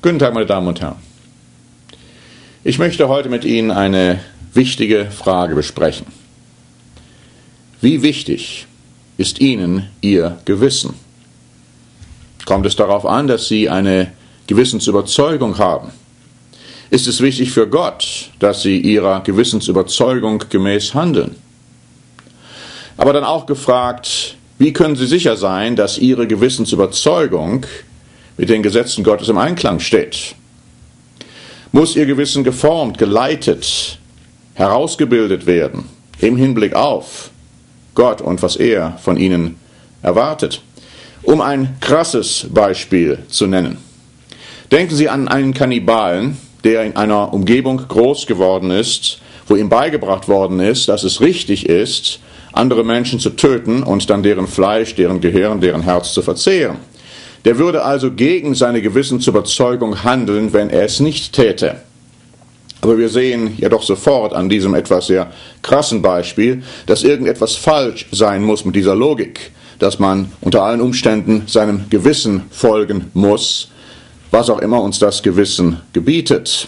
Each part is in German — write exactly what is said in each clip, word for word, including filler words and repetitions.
Guten Tag, meine Damen und Herren. Ich möchte heute mit Ihnen eine wichtige Frage besprechen. Wie wichtig ist Ihnen Ihr Gewissen? Kommt es darauf an, dass Sie eine Gewissensüberzeugung haben? Ist es wichtig für Gott, dass Sie Ihrer Gewissensüberzeugung gemäß handeln? Aber dann auch gefragt, wie können Sie sicher sein, dass Ihre Gewissensüberzeugung mit den Gesetzen Gottes im Einklang steht? Muss Ihr Gewissen geformt, geleitet, herausgebildet werden im Hinblick auf Gott und was er von Ihnen erwartet? Um ein krasses Beispiel zu nennen. Denken Sie an einen Kannibalen, der in einer Umgebung groß geworden ist, wo ihm beigebracht worden ist, dass es richtig ist, andere Menschen zu töten und dann deren Fleisch, deren Gehirn, deren Herz zu verzehren. Der würde also gegen seine Gewissensüberzeugung handeln, wenn er es nicht täte. Aber wir sehen ja doch sofort an diesem etwas sehr krassen Beispiel, dass irgendetwas falsch sein muss mit dieser Logik, dass man unter allen Umständen seinem Gewissen folgen muss, was auch immer uns das Gewissen gebietet.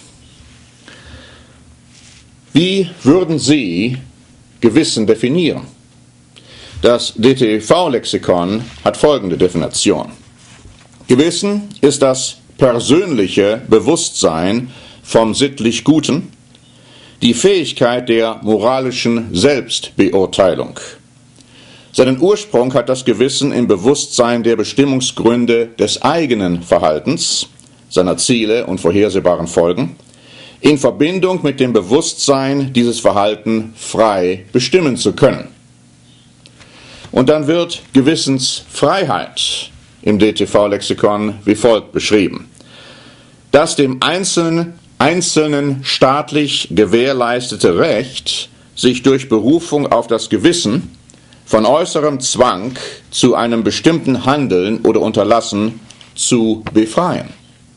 Wie würden Sie Gewissen definieren? Das D T V-Lexikon hat folgende Definition. Gewissen ist das persönliche Bewusstsein vom sittlich Guten, die Fähigkeit der moralischen Selbstbeurteilung. Seinen Ursprung hat das Gewissen im Bewusstsein der Bestimmungsgründe des eigenen Verhaltens, seiner Ziele und vorhersehbaren Folgen, in Verbindung mit dem Bewusstsein, dieses Verhalten frei bestimmen zu können. Und dann wird Gewissensfreiheit im D T V-Lexikon wie folgt beschrieben: Das dem Einzelnen, einzelnen staatlich gewährleistete Recht, sich durch Berufung auf das Gewissen von äußerem Zwang zu einem bestimmten Handeln oder Unterlassen zu befreien.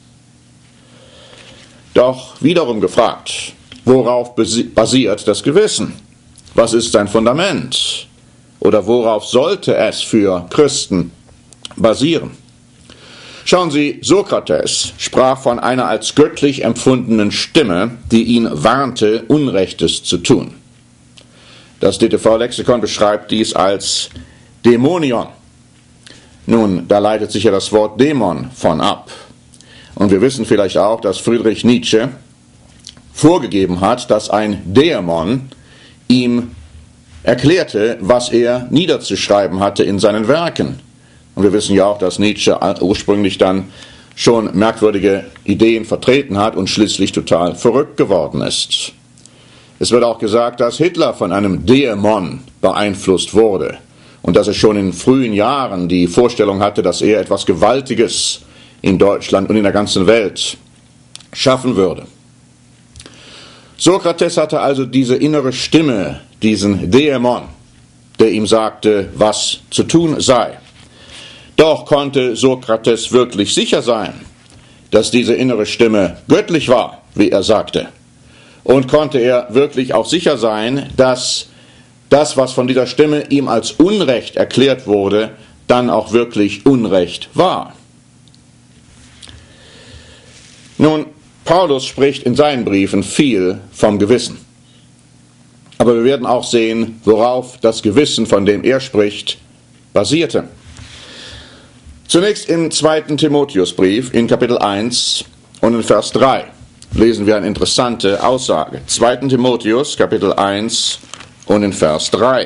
Doch wiederum gefragt, worauf basiert das Gewissen? Was ist sein Fundament? Oder worauf sollte es für Christen basieren? Schauen Sie, Sokrates sprach von einer als göttlich empfundenen Stimme, die ihn warnte, Unrechtes zu tun. Das D T V-Lexikon beschreibt dies als Dämonion. Nun, da leitet sich ja das Wort Dämon von ab. Und wir wissen vielleicht auch, dass Friedrich Nietzsche vorgegeben hat, dass ein Dämon ihm erklärte, was er niederzuschreiben hatte in seinen Werken. Und wir wissen ja auch, dass Nietzsche ursprünglich dann schon merkwürdige Ideen vertreten hat und schließlich total verrückt geworden ist. Es wird auch gesagt, dass Hitler von einem Dämon beeinflusst wurde und dass er schon in frühen Jahren die Vorstellung hatte, dass er etwas Gewaltiges in Deutschland und in der ganzen Welt schaffen würde. Sokrates hatte also diese innere Stimme, diesen Dämon, der ihm sagte, was zu tun sei. Doch konnte Sokrates wirklich sicher sein, dass diese innere Stimme göttlich war, wie er sagte? Und konnte er wirklich auch sicher sein, dass das, was von dieser Stimme ihm als Unrecht erklärt wurde, dann auch wirklich Unrecht war? Nun, Paulus spricht in seinen Briefen viel vom Gewissen. Aber wir werden auch sehen, worauf das Gewissen, von dem er spricht, basierte. Zunächst im zweiten Timotheusbrief in Kapitel eins und in Vers drei lesen wir eine interessante Aussage. zweiten Timotheus, Kapitel eins und in Vers drei.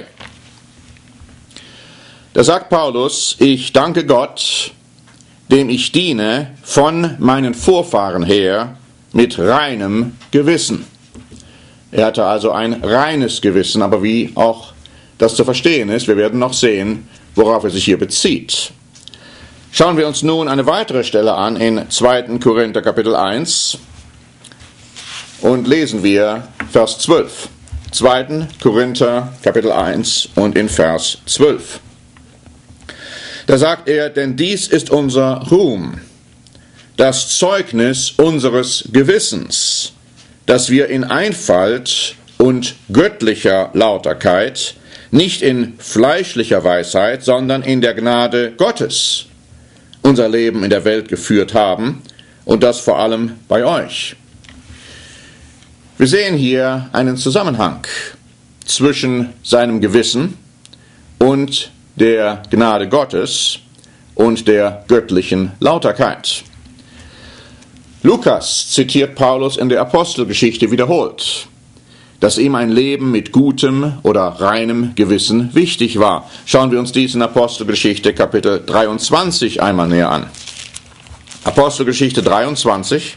Da sagt Paulus: Ich danke Gott, dem ich diene von meinen Vorfahren her mit reinem Gewissen. Er hatte also ein reines Gewissen, aber wie auch das zu verstehen ist, wir werden noch sehen, worauf er sich hier bezieht. Schauen wir uns nun eine weitere Stelle an in zweiten Korinther Kapitel eins und lesen wir Vers zwölf. zweiten Korinther Kapitel eins und in Vers zwölf. Da sagt er: Denn dies ist unser Ruhm, das Zeugnis unseres Gewissens, dass wir in Einfalt und göttlicher Lauterkeit, nicht in fleischlicher Weisheit, sondern in der Gnade Gottes, unser Leben in der Welt geführt haben und das vor allem bei euch. Wir sehen hier einen Zusammenhang zwischen seinem Gewissen und der Gnade Gottes und der göttlichen Lauterkeit. Lukas zitiert Paulus in der Apostelgeschichte wiederholt, dass ihm ein Leben mit gutem oder reinem Gewissen wichtig war. Schauen wir uns dies in Apostelgeschichte Kapitel dreiundzwanzig einmal näher an. Apostelgeschichte dreiundzwanzig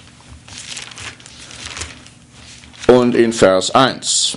und in Vers eins.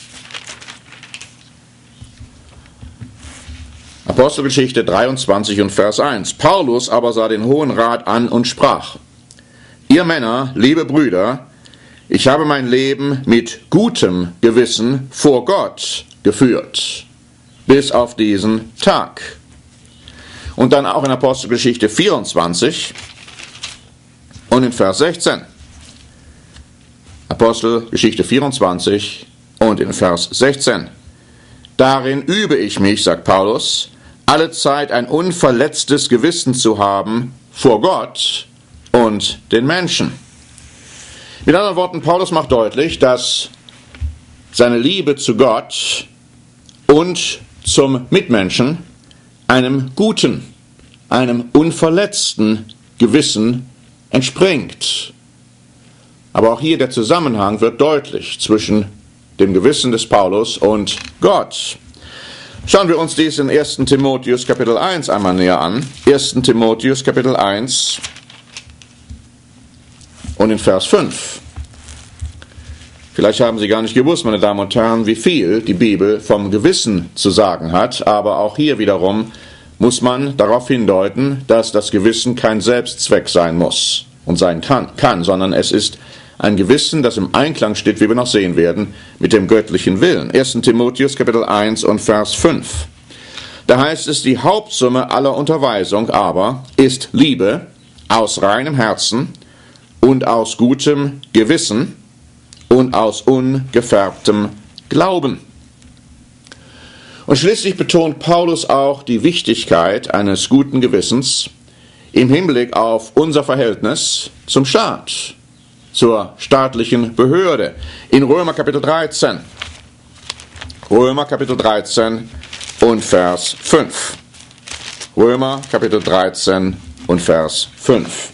Apostelgeschichte dreiundzwanzig und Vers eins. Paulus aber sah den Hohen Rat an und sprach: Ihr Männer, liebe Brüder, ich habe mein Leben mit gutem Gewissen vor Gott geführt, bis auf diesen Tag. Und dann auch in Apostelgeschichte vierundzwanzig und in Vers sechzehn. Apostelgeschichte vierundzwanzig und in Vers sechzehn. Darin übe ich mich, sagt Paulus, allezeit ein unverletztes Gewissen zu haben vor Gott und den Menschen. Mit anderen Worten, Paulus macht deutlich, dass seine Liebe zu Gott und zum Mitmenschen einem guten, einem unverletzten Gewissen entspringt. Aber auch hier der Zusammenhang wird deutlich zwischen dem Gewissen des Paulus und Gott. Schauen wir uns dies in ersten Timotheus Kapitel eins einmal näher an. ersten Timotheus Kapitel eins und in Vers fünf. Vielleicht haben Sie gar nicht gewusst, meine Damen und Herren, wie viel die Bibel vom Gewissen zu sagen hat, aber auch hier wiederum muss man darauf hindeuten, dass das Gewissen kein Selbstzweck sein muss und sein kann, kann, sondern es ist ein Gewissen, das im Einklang steht, wie wir noch sehen werden, mit dem göttlichen Willen. ersten Timotheus Kapitel eins und Vers fünf. Da heißt es, die Hauptsumme aller Unterweisung aber ist Liebe aus reinem Herzen und aus gutem Gewissen und aus ungefärbtem Glauben. Und schließlich betont Paulus auch die Wichtigkeit eines guten Gewissens im Hinblick auf unser Verhältnis zum Staat, zur staatlichen Behörde. In Römer Kapitel dreizehn. Römer Kapitel dreizehn und Vers fünf. Römer Kapitel dreizehn und Vers fünf.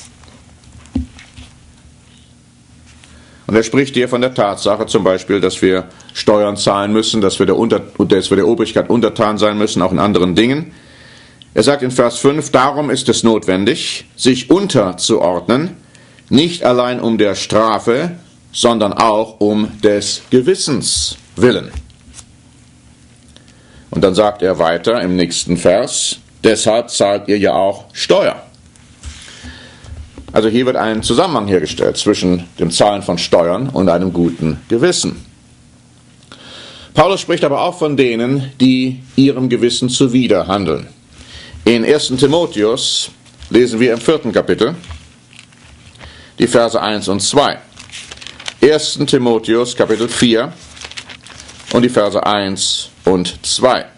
Und er spricht hier von der Tatsache zum Beispiel, dass wir Steuern zahlen müssen, dass wir der, Unter- dass wir der Obrigkeit untertan sein müssen, auch in anderen Dingen. Er sagt in Vers fünf, darum ist es notwendig, sich unterzuordnen, nicht allein um der Strafe, sondern auch um des Gewissens willen. Und dann sagt er weiter im nächsten Vers, deshalb zahlt ihr ja auch Steuer. Also hier wird ein Zusammenhang hergestellt zwischen dem Zahlen von Steuern und einem guten Gewissen. Paulus spricht aber auch von denen, die ihrem Gewissen zuwider handeln. In ersten Timotheus lesen wir im vierten Kapitel die Verse eins und zwei. ersten Timotheus Kapitel vier und die Verse eins und zwei.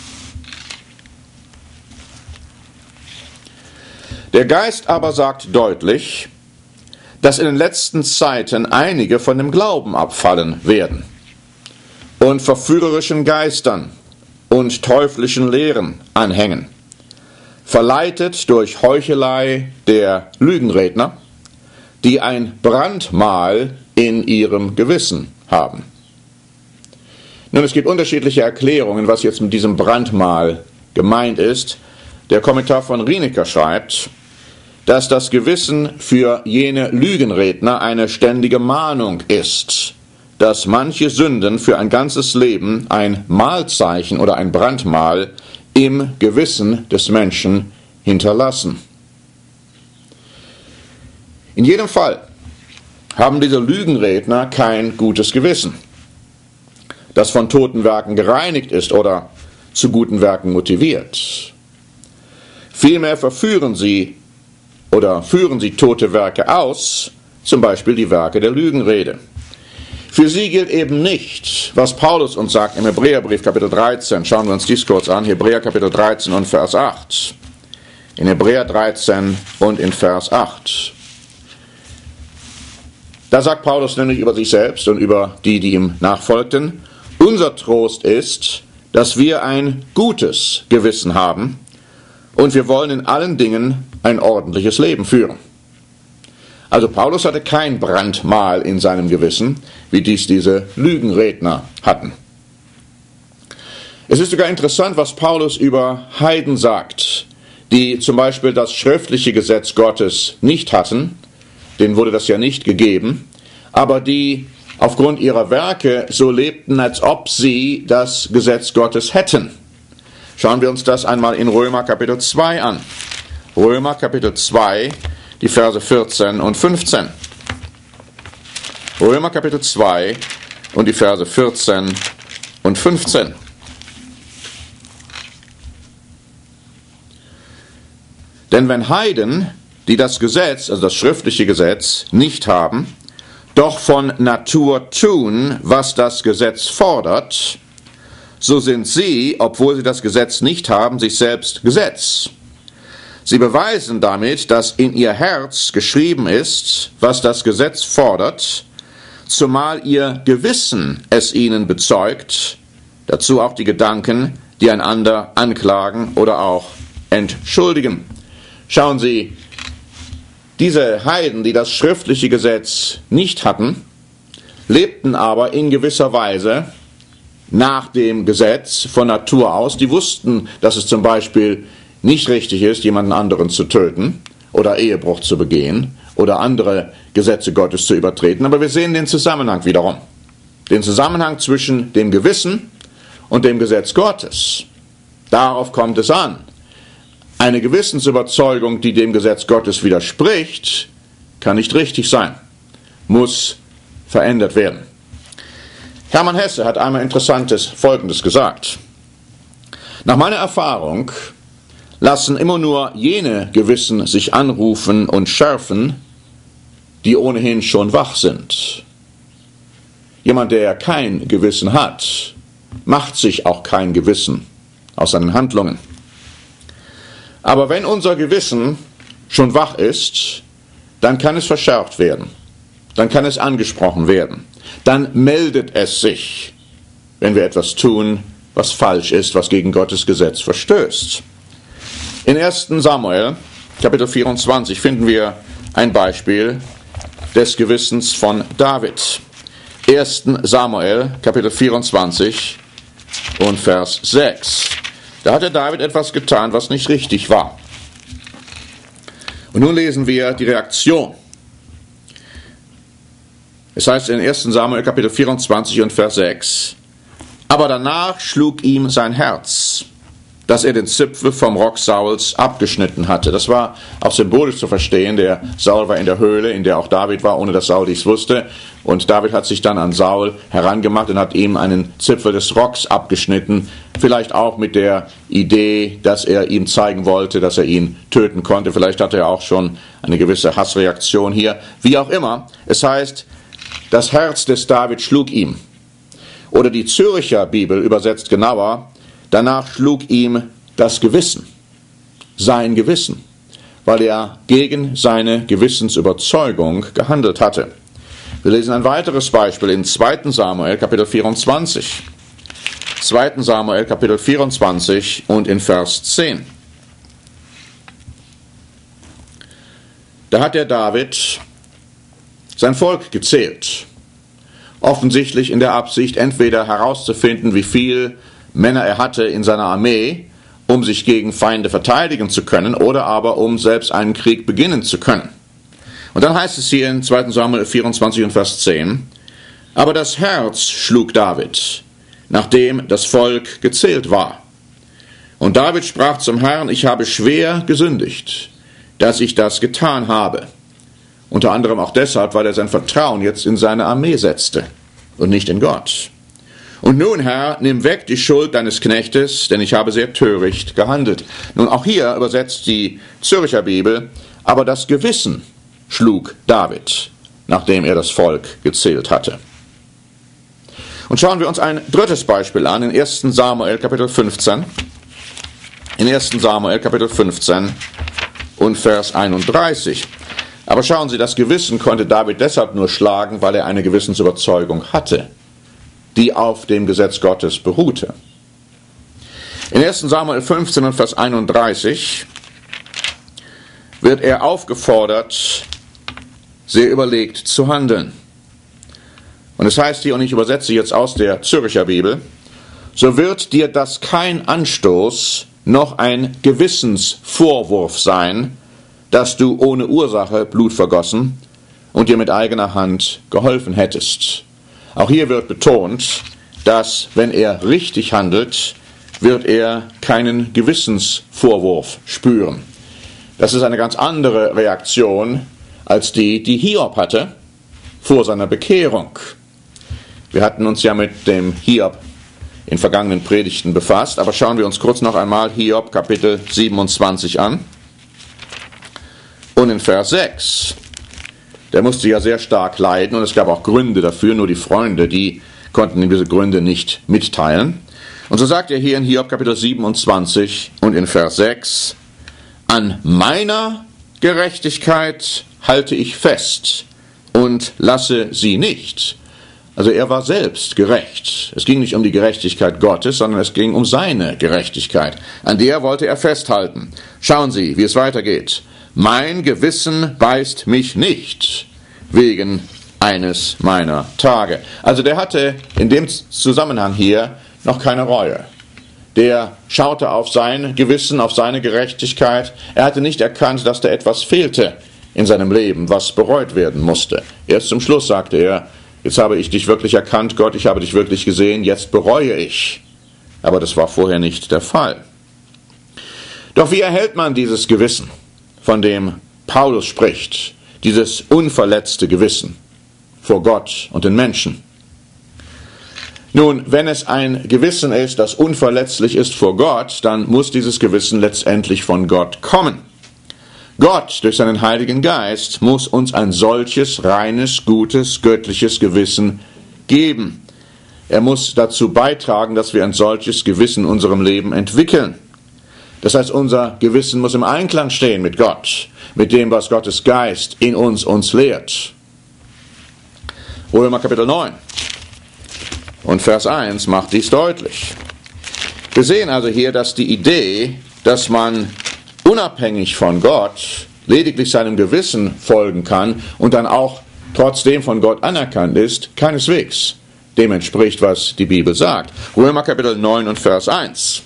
Der Geist aber sagt deutlich, dass in den letzten Zeiten einige von dem Glauben abfallen werden und verführerischen Geistern und teuflischen Lehren anhängen, verleitet durch Heuchelei der Lügenredner, die ein Brandmal in ihrem Gewissen haben. Nun, es gibt unterschiedliche Erklärungen, was jetzt mit diesem Brandmal gemeint ist. Der Kommentar von Rienecker schreibt, dass das Gewissen für jene Lügenredner eine ständige Mahnung ist, dass manche Sünden für ein ganzes Leben ein Mahlzeichen oder ein Brandmal im Gewissen des Menschen hinterlassen. In jedem Fall haben diese Lügenredner kein gutes Gewissen, das von toten Werken gereinigt ist oder zu guten Werken motiviert. Vielmehr verführen sie oder führen sie tote Werke aus, zum Beispiel die Werke der Lügenrede. Für sie gilt eben nicht, was Paulus uns sagt im Hebräerbrief Kapitel dreizehn. Schauen wir uns dies kurz an, Hebräer Kapitel dreizehn und Vers acht. in Hebräer dreizehn und in Vers acht. Da sagt Paulus nämlich über sich selbst und über die, die ihm nachfolgten: Unser Trost ist, dass wir ein gutes Gewissen haben und wir wollen in allen Dingen ein ordentliches Leben führen. Also Paulus hatte kein Brandmal in seinem Gewissen, wie dies diese Lügenredner hatten. Es ist sogar interessant, was Paulus über Heiden sagt, die zum Beispiel das schriftliche Gesetz Gottes nicht hatten, denen wurde das ja nicht gegeben, aber die aufgrund ihrer Werke so lebten, als ob sie das Gesetz Gottes hätten. Schauen wir uns das einmal in Römer Kapitel zwei an. Römer Kapitel zwei, die Verse vierzehn und fünfzehn. Römer Kapitel zwei und die Verse vierzehn und fünfzehn. Denn wenn Heiden, die das Gesetz, also das schriftliche Gesetz, nicht haben, doch von Natur tun, was das Gesetz fordert, so sind sie, obwohl sie das Gesetz nicht haben, sich selbst Gesetz. Sie beweisen damit, dass in ihr Herz geschrieben ist, was das Gesetz fordert, zumal ihr Gewissen es ihnen bezeugt, dazu auch die Gedanken, die einander anklagen oder auch entschuldigen. Schauen Sie, diese Heiden, die das schriftliche Gesetz nicht hatten, lebten aber in gewisser Weise nach dem Gesetz von Natur aus. Die wussten, dass es zum Beispiel nicht richtig ist, jemanden anderen zu töten oder Ehebruch zu begehen oder andere Gesetze Gottes zu übertreten. Aber wir sehen den Zusammenhang wiederum. Den Zusammenhang zwischen dem Gewissen und dem Gesetz Gottes. Darauf kommt es an. Eine Gewissensüberzeugung, die dem Gesetz Gottes widerspricht, kann nicht richtig sein, muss verändert werden. Hermann Hesse hat einmal Interessantes Folgendes gesagt: Nach meiner Erfahrung lassen immer nur jene Gewissen sich anrufen und schärfen, die ohnehin schon wach sind. Jemand, der kein Gewissen hat, macht sich auch kein Gewissen aus seinen Handlungen. Aber wenn unser Gewissen schon wach ist, dann kann es verschärft werden. Dann kann es angesprochen werden. Dann meldet es sich, wenn wir etwas tun, was falsch ist, was gegen Gottes Gesetz verstößt. In ersten Samuel, Kapitel vierundzwanzig, finden wir ein Beispiel des Gewissens von David. ersten Samuel, Kapitel vierundzwanzig und Vers sechs. Da hat der David etwas getan, was nicht richtig war. Und nun lesen wir die Reaktion. Es heißt in ersten Samuel Kapitel vierundzwanzig und Vers sechs: Aber danach schlug ihm sein Herz, dass er den Zipfel vom Rock Sauls abgeschnitten hatte. Das war auch symbolisch zu verstehen. Der Saul war in der Höhle, in der auch David war, ohne dass Saul dies wusste. Und David hat sich dann an Saul herangemacht und hat ihm einen Zipfel des Rocks abgeschnitten. Vielleicht auch mit der Idee, dass er ihm zeigen wollte, dass er ihn töten konnte. Vielleicht hatte er auch schon eine gewisse Hassreaktion hier. Wie auch immer, es heißt, das Herz des David schlug ihm. Oder die Zürcher Bibel übersetzt genauer: Danach schlug ihm das Gewissen, sein Gewissen, weil er gegen seine Gewissensüberzeugung gehandelt hatte. Wir lesen ein weiteres Beispiel in zweiten Samuel, Kapitel vierundzwanzig. zweiten Samuel, Kapitel vierundzwanzig und in Vers zehn. Da hat der David sein Volk gezählt. Offensichtlich in der Absicht, entweder herauszufinden, wie viel Männer er hatte in seiner Armee, um sich gegen Feinde verteidigen zu können, oder aber um selbst einen Krieg beginnen zu können. Und dann heißt es hier in zweiten Samuel vierundzwanzig und Vers zehn: Aber das Herz schlug David, nachdem das Volk gezählt war. Und David sprach zum Herrn: Ich habe schwer gesündigt, dass ich das getan habe. Unter anderem auch deshalb, weil er sein Vertrauen jetzt in seine Armee setzte und nicht in Gott. Und nun, Herr, nimm weg die Schuld deines Knechtes, denn ich habe sehr töricht gehandelt. Nun, auch hier übersetzt die Zürcher Bibel: Aber das Gewissen schlug David, nachdem er das Volk gezählt hatte. Und schauen wir uns ein drittes Beispiel an, in ersten Samuel Kapitel fünfzehn. In ersten Samuel Kapitel fünfzehn und Vers einunddreißig. Aber schauen Sie, das Gewissen konnte David deshalb nur schlagen, weil er eine Gewissensüberzeugung hatte, die auf dem Gesetz Gottes beruhte. In ersten Samuel fünfzehn und Vers einunddreißig wird er aufgefordert, sehr überlegt zu handeln. Und es heißt hier, und ich übersetze jetzt aus der Zürcher Bibel, so wird dir das kein Anstoß noch ein Gewissensvorwurf sein, dass du ohne Ursache Blut vergossen und dir mit eigener Hand geholfen hättest. Auch hier wird betont, dass wenn er richtig handelt, wird er keinen Gewissensvorwurf spüren. Das ist eine ganz andere Reaktion als die, die Hiob hatte vor seiner Bekehrung. Wir hatten uns ja mit dem Hiob in vergangenen Predigten befasst, aber schauen wir uns kurz noch einmal Hiob Kapitel siebenundzwanzig an. Und in Vers sechs, der musste ja sehr stark leiden und es gab auch Gründe dafür, nur die Freunde, die konnten ihm diese Gründe nicht mitteilen. Und so sagt er hier in Hiob Kapitel siebenundzwanzig und in Vers sechs, an meiner Gerechtigkeit halte ich fest und lasse sie nicht. Also er war selbst gerecht. Es ging nicht um die Gerechtigkeit Gottes, sondern es ging um seine Gerechtigkeit. An der wollte er festhalten. Schauen Sie, wie es weitergeht. Mein Gewissen beißt mich nicht wegen eines meiner Tage. Also der hatte in dem Zusammenhang hier noch keine Reue. Der schaute auf sein Gewissen, auf seine Gerechtigkeit. Er hatte nicht erkannt, dass da etwas fehlte in seinem Leben, was bereut werden musste. Erst zum Schluss sagte er, jetzt habe ich dich wirklich erkannt, Gott, ich habe dich wirklich gesehen, jetzt bereue ich. Aber das war vorher nicht der Fall. Doch wie erhält man dieses Gewissen, von dem Paulus spricht, dieses unverletzte Gewissen vor Gott und den Menschen? Nun, wenn es ein Gewissen ist, das unverletzlich ist vor Gott, dann muss dieses Gewissen letztendlich von Gott kommen. Gott, durch seinen Heiligen Geist, muss uns ein solches, reines, gutes, göttliches Gewissen geben. Er muss dazu beitragen, dass wir ein solches Gewissen in unserem Leben entwickeln. Das heißt, unser Gewissen muss im Einklang stehen mit Gott, mit dem, was Gottes Geist in uns uns lehrt. Römer Kapitel neun und Vers eins macht dies deutlich. Wir sehen also hier, dass die Idee, dass man unabhängig von Gott lediglich seinem Gewissen folgen kann und dann auch trotzdem von Gott anerkannt ist, keineswegs dem entspricht, was die Bibel sagt. Römer Kapitel neun und Vers eins.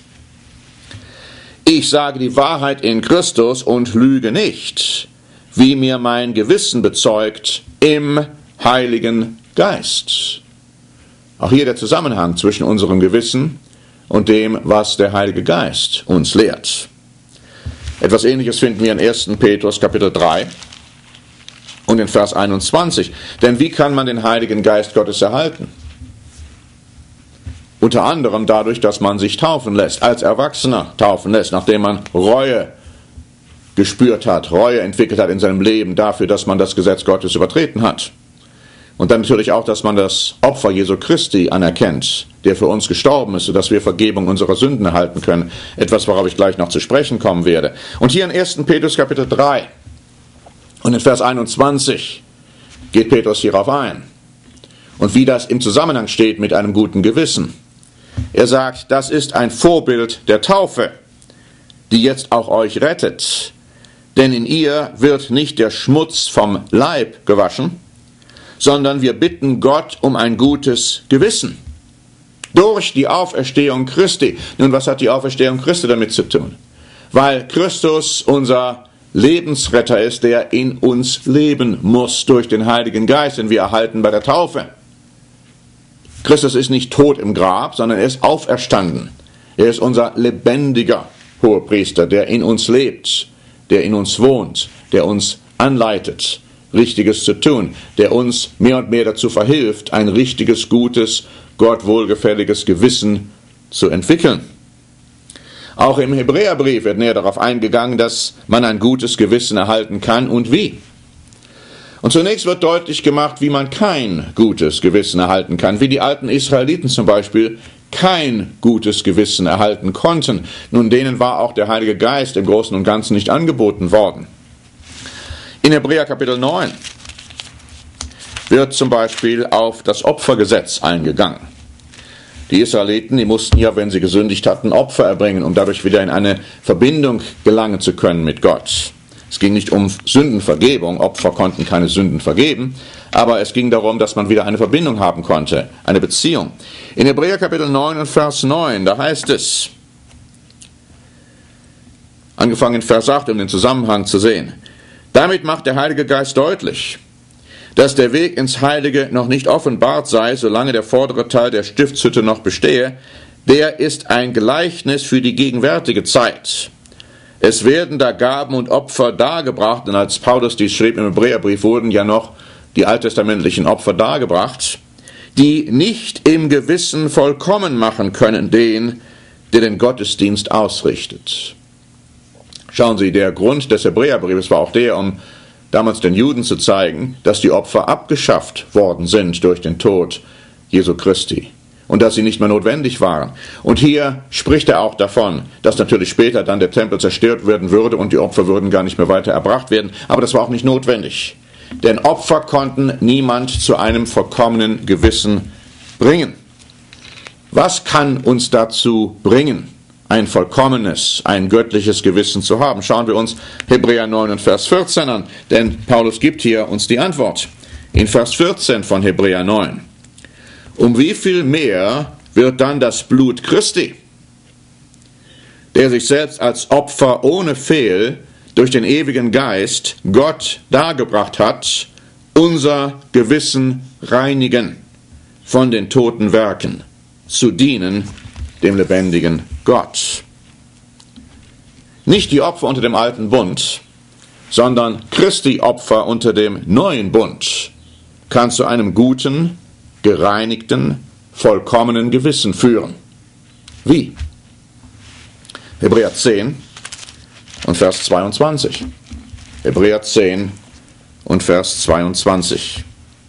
Ich sage die Wahrheit in Christus und lüge nicht, wie mir mein Gewissen bezeugt im Heiligen Geist. Auch hier der Zusammenhang zwischen unserem Gewissen und dem, was der Heilige Geist uns lehrt. Etwas Ähnliches finden wir in ersten Petrus Kapitel drei und in Vers einundzwanzig. Denn wie kann man den Heiligen Geist Gottes erhalten? Unter anderem dadurch, dass man sich taufen lässt, als Erwachsener taufen lässt, nachdem man Reue gespürt hat, Reue entwickelt hat in seinem Leben dafür, dass man das Gesetz Gottes übertreten hat. Und dann natürlich auch, dass man das Opfer Jesu Christi anerkennt, der für uns gestorben ist, sodass wir Vergebung unserer Sünden erhalten können. Etwas, worauf ich gleich noch zu sprechen kommen werde. Und hier in ersten Petrus Kapitel drei und in Vers einundzwanzig geht Petrus hierauf ein. Und wie das im Zusammenhang steht mit einem guten Gewissen. Er sagt, das ist ein Vorbild der Taufe, die jetzt auch euch rettet. Denn in ihr wird nicht der Schmutz vom Leib gewaschen, sondern wir bitten Gott um ein gutes Gewissen. Durch die Auferstehung Christi. Nun, was hat die Auferstehung Christi damit zu tun? Weil Christus unser Lebensretter ist, der in uns leben muss durch den Heiligen Geist, den wir erhalten bei der Taufe. Christus ist nicht tot im Grab, sondern er ist auferstanden. Er ist unser lebendiger Hohepriester, der in uns lebt, der in uns wohnt, der uns anleitet, Richtiges zu tun, der uns mehr und mehr dazu verhilft, ein richtiges, gutes, Gott wohlgefälliges Gewissen zu entwickeln. Auch im Hebräerbrief wird näher darauf eingegangen, dass man ein gutes Gewissen erhalten kann und wie. Und zunächst wird deutlich gemacht, wie man kein gutes Gewissen erhalten kann, wie die alten Israeliten zum Beispiel kein gutes Gewissen erhalten konnten. Nun, denen war auch der Heilige Geist im Großen und Ganzen nicht angeboten worden. In Hebräer Kapitel neun wird zum Beispiel auf das Opfergesetz eingegangen. Die Israeliten, die mussten ja, wenn sie gesündigt hatten, Opfer erbringen, um dadurch wieder in eine Verbindung gelangen zu können mit Gott. Es ging nicht um Sündenvergebung, Opfer konnten keine Sünden vergeben, aber es ging darum, dass man wieder eine Verbindung haben konnte, eine Beziehung. In Hebräer Kapitel neun und Vers neun, da heißt es, angefangen in Vers acht, um den Zusammenhang zu sehen, damit macht der Heilige Geist deutlich, dass der Weg ins Heilige noch nicht offenbart sei, solange der vordere Teil der Stiftshütte noch bestehe, der ist ein Gleichnis für die gegenwärtige Zeit. Es werden da Gaben und Opfer dargebracht, und als Paulus dies schrieb im Hebräerbrief, wurden ja noch die alttestamentlichen Opfer dargebracht, die nicht im Gewissen vollkommen machen können den, der den Gottesdienst ausrichtet. Schauen Sie, der Grund des Hebräerbriefes war auch der, um damals den Juden zu zeigen, dass die Opfer abgeschafft worden sind durch den Tod Jesu Christi und dass sie nicht mehr notwendig waren. Und hier spricht er auch davon, dass natürlich später dann der Tempel zerstört werden würde und die Opfer würden gar nicht mehr weiter erbracht werden, aber das war auch nicht notwendig. Denn Opfer konnten niemand zu einem vollkommenen Gewissen bringen. Was kann uns dazu bringen, ein vollkommenes, ein göttliches Gewissen zu haben? Schauen wir uns Hebräer neun und Vers vierzehn an, denn Paulus gibt hier uns die Antwort. In Vers vierzehn von Hebräer neun. Um wie viel mehr wird dann das Blut Christi, der sich selbst als Opfer ohne Fehl durch den ewigen Geist Gott dargebracht hat, unser Gewissen reinigen von den toten Werken, zu dienen dem lebendigen Gott. Nicht die Opfer unter dem alten Bund, sondern Christi Opfer unter dem neuen Bund kann zu einem guten, gereinigten, vollkommenen Gewissen führen. Wie? Hebräer zehn und Vers zweiundzwanzig. Hebräer zehn und Vers zweiundzwanzig.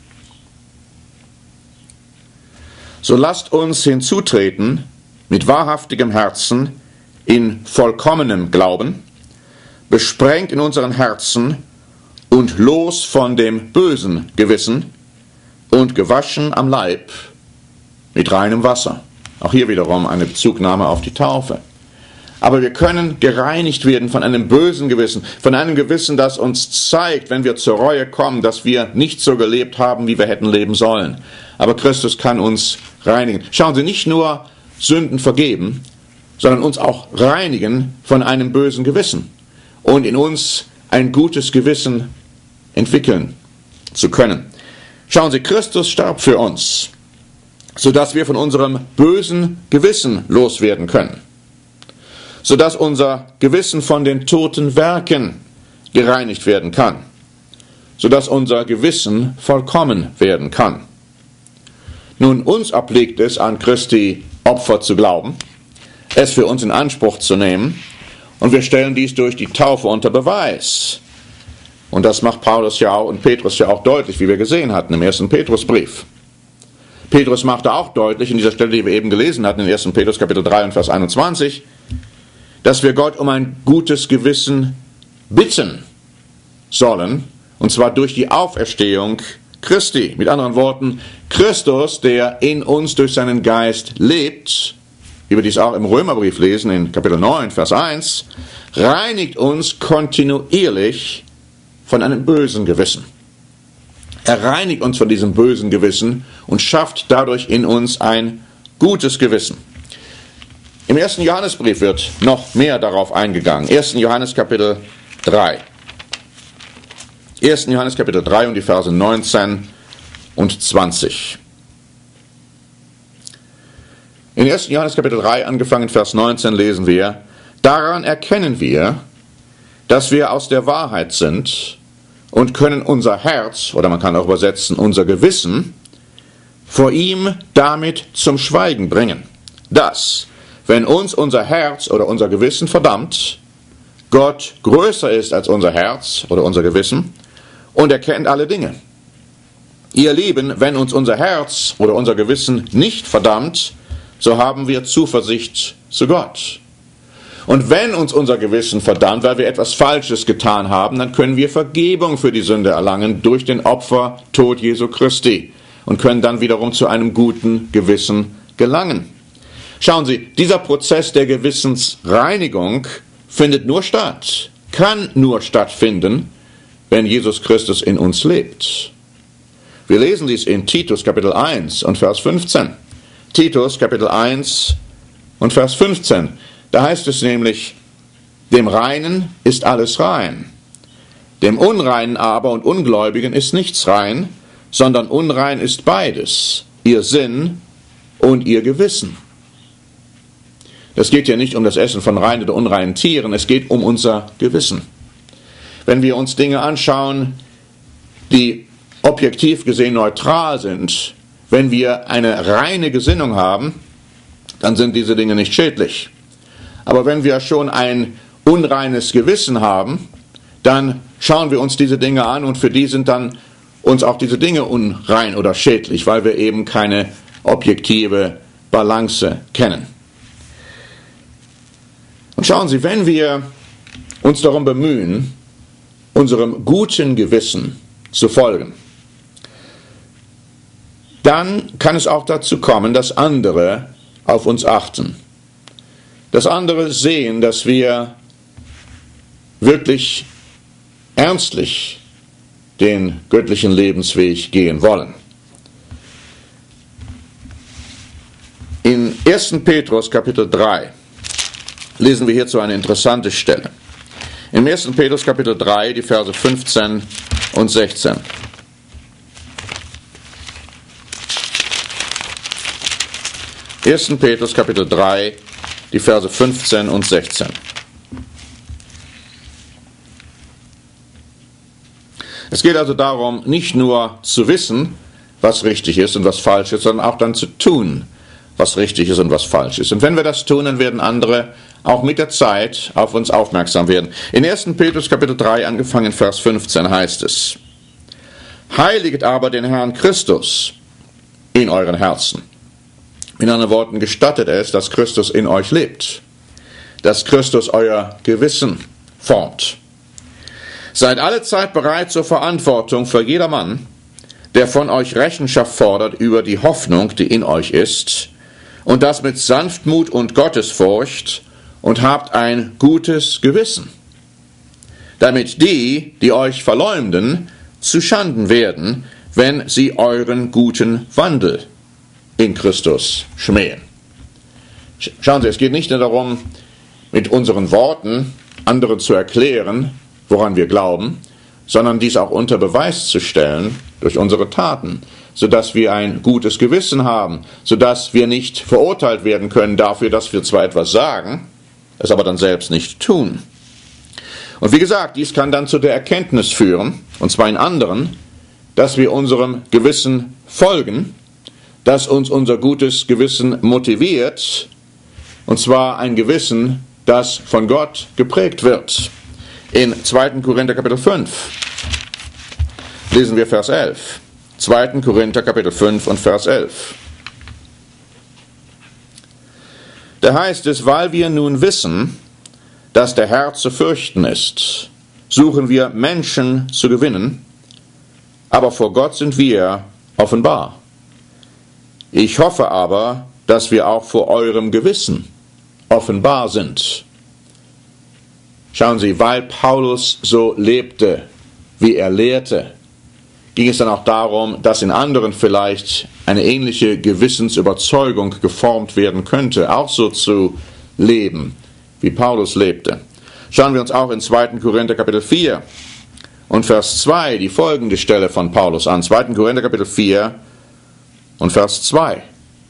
So lasst uns hinzutreten mit wahrhaftigem Herzen in vollkommenem Glauben, besprengt in unseren Herzen und los von dem bösen Gewissen und gewaschen am Leib mit reinem Wasser. Auch hier wiederum eine Bezugnahme auf die Taufe. Aber wir können gereinigt werden von einem bösen Gewissen, von einem Gewissen, das uns zeigt, wenn wir zur Reue kommen, dass wir nicht so gelebt haben, wie wir hätten leben sollen. Aber Christus kann uns reinigen. Schauen Sie, nicht nur Sünden vergeben, sondern uns auch reinigen von einem bösen Gewissen und in uns ein gutes Gewissen entwickeln zu können. Schauen Sie, Christus starb für uns, sodass wir von unserem bösen Gewissen loswerden können, sodass unser Gewissen von den toten Werken gereinigt werden kann, sodass unser Gewissen vollkommen werden kann. Nun, uns obliegt es, an Christi Opfer zu glauben, es für uns in Anspruch zu nehmen, und wir stellen dies durch die Taufe unter Beweis. Und das macht Paulus ja auch und Petrus ja auch deutlich, wie wir gesehen hatten im ersten Petrusbrief. Petrus machte auch deutlich, in dieser Stelle, die wir eben gelesen hatten, in ersten Petrus Kapitel drei und Vers einundzwanzig, dass wir Gott um ein gutes Gewissen bitten sollen, und zwar durch die Auferstehung Christi. Mit anderen Worten, Christus, der in uns durch seinen Geist lebt, wie wir dies auch im Römerbrief lesen, in Kapitel neun, Vers eins, reinigt uns kontinuierlich von einem bösen Gewissen. Er reinigt uns von diesem bösen Gewissen und schafft dadurch in uns ein gutes Gewissen. Im ersten Johannesbrief wird noch mehr darauf eingegangen. ersten Johannes Kapitel drei. ersten Johannes Kapitel drei und die Verse neunzehn und zwanzig. In ersten Johannes Kapitel drei, angefangen Vers neunzehn, lesen wir: Daran erkennen wir, dass wir aus der Wahrheit sind und können unser Herz, oder man kann auch übersetzen, unser Gewissen, vor ihm damit zum Schweigen bringen, dass, wenn uns unser Herz oder unser Gewissen verdammt, Gott größer ist als unser Herz oder unser Gewissen und er kennt alle Dinge. Ihr Lieben, wenn uns unser Herz oder unser Gewissen nicht verdammt, so haben wir Zuversicht zu Gott. Und wenn uns unser Gewissen verdammt, weil wir etwas Falsches getan haben, dann können wir Vergebung für die Sünde erlangen durch den Opfertod Jesu Christi und können dann wiederum zu einem guten Gewissen gelangen. Schauen Sie, dieser Prozess der Gewissensreinigung findet nur statt, kann nur stattfinden, wenn Jesus Christus in uns lebt. Wir lesen dies in Titus Kapitel eins und Vers fünfzehn. Titus Kapitel eins und Vers fünfzehn. Da heißt es nämlich, dem Reinen ist alles rein. Dem Unreinen aber und Ungläubigen ist nichts rein, sondern unrein ist beides, ihr Sinn und ihr Gewissen. Es geht ja nicht um das Essen von reinen oder unreinen Tieren, es geht um unser Gewissen. Wenn wir uns Dinge anschauen, die objektiv gesehen neutral sind, wenn wir eine reine Gesinnung haben, dann sind diese Dinge nicht schädlich. Aber wenn wir schon ein unreines Gewissen haben, dann schauen wir uns diese Dinge an und für die sind dann uns auch diese Dinge unrein oder schädlich, weil wir eben keine objektive Balance kennen. Und schauen Sie, wenn wir uns darum bemühen, unserem guten Gewissen zu folgen, dann kann es auch dazu kommen, dass andere auf uns achten. Dass andere sehen, dass wir wirklich ernstlich den göttlichen Lebensweg gehen wollen. In ersten Petrus Kapitel drei lesen wir hierzu eine interessante Stelle. Im ersten Petrus Kapitel drei, die Verse fünfzehn und sechzehn. ersten Petrus Kapitel drei, die Verse fünfzehn und sechzehn. Es geht also darum, nicht nur zu wissen, was richtig ist und was falsch ist, sondern auch dann zu tun, was richtig ist und was falsch ist. Und wenn wir das tun, dann werden andere auch mit der Zeit auf uns aufmerksam werden. In ersten Petrus Kapitel drei, angefangen Vers fünfzehn, heißt es: Heiliget aber den Herrn Christus in euren Herzen. In anderen Worten, gestattet es, dass Christus in euch lebt, dass Christus euer Gewissen formt. Seid alle Zeit bereit zur Verantwortung für jedermann, der von euch Rechenschaft fordert über die Hoffnung, die in euch ist, und das mit Sanftmut und Gottesfurcht, und habt ein gutes Gewissen, damit die, die euch verleumden, zu Schanden werden, wenn sie euren guten Wandel in Christus schmähen. Schauen Sie, es geht nicht nur darum, mit unseren Worten anderen zu erklären, woran wir glauben, sondern dies auch unter Beweis zu stellen durch unsere Taten, sodass wir ein gutes Gewissen haben, sodass wir nicht verurteilt werden können dafür, dass wir zwar etwas sagen, es aber dann selbst nicht tun. Und wie gesagt, dies kann dann zu der Erkenntnis führen, und zwar in anderen, dass wir unserem Gewissen folgen, dass uns unser gutes Gewissen motiviert, und zwar ein Gewissen, das von Gott geprägt wird. In zweiten Korinther Kapitel fünf lesen wir Vers elf. zweiten Korinther Kapitel fünf und Vers elf. Da heißt es: Weil wir nun wissen, dass der Herr zu fürchten ist, suchen wir Menschen zu gewinnen, aber vor Gott sind wir offenbar. Ich hoffe aber, dass wir auch vor eurem Gewissen offenbar sind. Schauen Sie, weil Paulus so lebte, wie er lehrte, ging es dann auch darum, dass in anderen vielleicht eine ähnliche Gewissensüberzeugung geformt werden könnte, auch so zu leben, wie Paulus lebte. Schauen wir uns auch in zweiten Korinther Kapitel vier und Vers zwei die folgende Stelle von Paulus an. zweiten Korinther Kapitel vier und Vers zwei.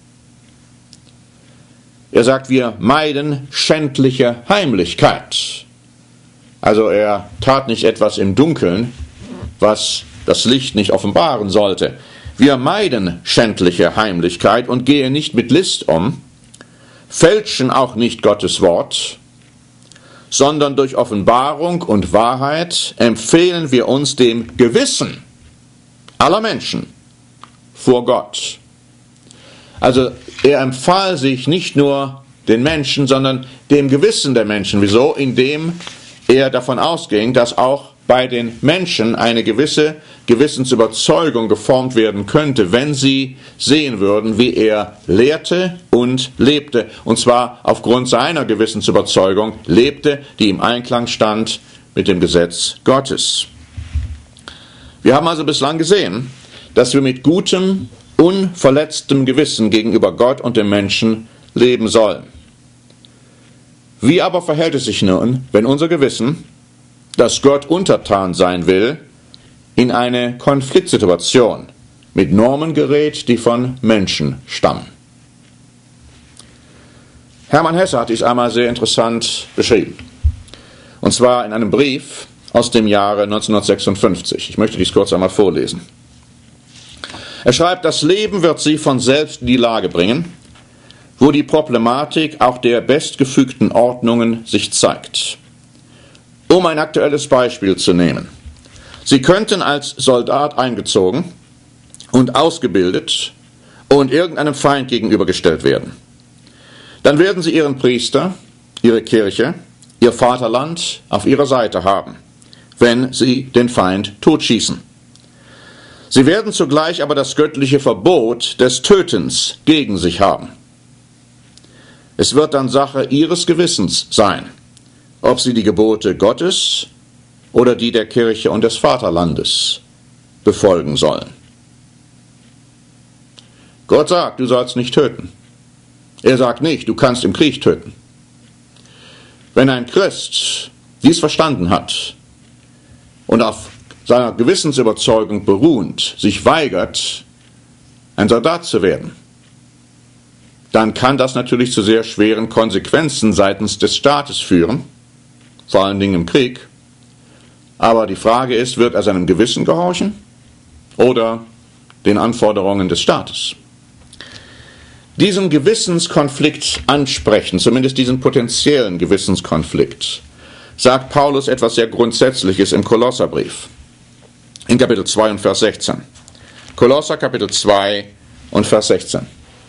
Er sagt, wir meiden schändliche Heimlichkeit. Also er tat nicht etwas im Dunkeln, was das Licht nicht offenbaren sollte. Wir meiden schändliche Heimlichkeit und gehen nicht mit List um, fälschen auch nicht Gottes Wort, sondern durch Offenbarung und Wahrheit empfehlen wir uns dem Gewissen aller Menschen vor Gott. Also er empfahl sich nicht nur den Menschen, sondern dem Gewissen der Menschen. Wieso? Indem er davon ausging, dass auch bei den Menschen eine gewisse Gewissensüberzeugung geformt werden könnte, wenn sie sehen würden, wie er lehrte und lebte. Und zwar aufgrund seiner Gewissensüberzeugung lebte, die im Einklang stand mit dem Gesetz Gottes. Wir haben also bislang gesehen, dass wir mit gutem, unverletztem Gewissen gegenüber Gott und dem Menschen leben sollen. Wie aber verhält es sich nun, wenn unser Gewissen, das Gott untertan sein will, in eine Konfliktsituation mit Normen gerät, die von Menschen stammen? Hermann Hesse hat dies einmal sehr interessant beschrieben. Und zwar in einem Brief aus dem Jahre neunzehnhundertsechsundfünfzig. Ich möchte dies kurz einmal vorlesen. Er schreibt, das Leben wird Sie von selbst in die Lage bringen, wo die Problematik auch der bestgefügten Ordnungen sich zeigt. Um ein aktuelles Beispiel zu nehmen. Sie könnten als Soldat eingezogen und ausgebildet und irgendeinem Feind gegenübergestellt werden. Dann werden Sie Ihren Priester, Ihre Kirche, Ihr Vaterland auf Ihrer Seite haben, wenn Sie den Feind totschießen. Sie werden zugleich aber das göttliche Verbot des Tötens gegen sich haben. Es wird dann Sache Ihres Gewissens sein, ob Sie die Gebote Gottes oder die der Kirche und des Vaterlandes befolgen sollen. Gott sagt, du sollst nicht töten. Er sagt nicht, du kannst im Krieg töten. Wenn ein Christ dies verstanden hat und auf seiner Gewissensüberzeugung beruhend sich weigert, ein Soldat zu werden, dann kann das natürlich zu sehr schweren Konsequenzen seitens des Staates führen, vor allen Dingen im Krieg. Aber die Frage ist, wird er seinem Gewissen gehorchen oder den Anforderungen des Staates? Diesen Gewissenskonflikt ansprechen, zumindest diesen potenziellen Gewissenskonflikt, sagt Paulus etwas sehr Grundsätzliches im Kolosserbrief, in Kapitel zwei und Vers sechzehn. Kolosser Kapitel zwei und Vers sechzehn.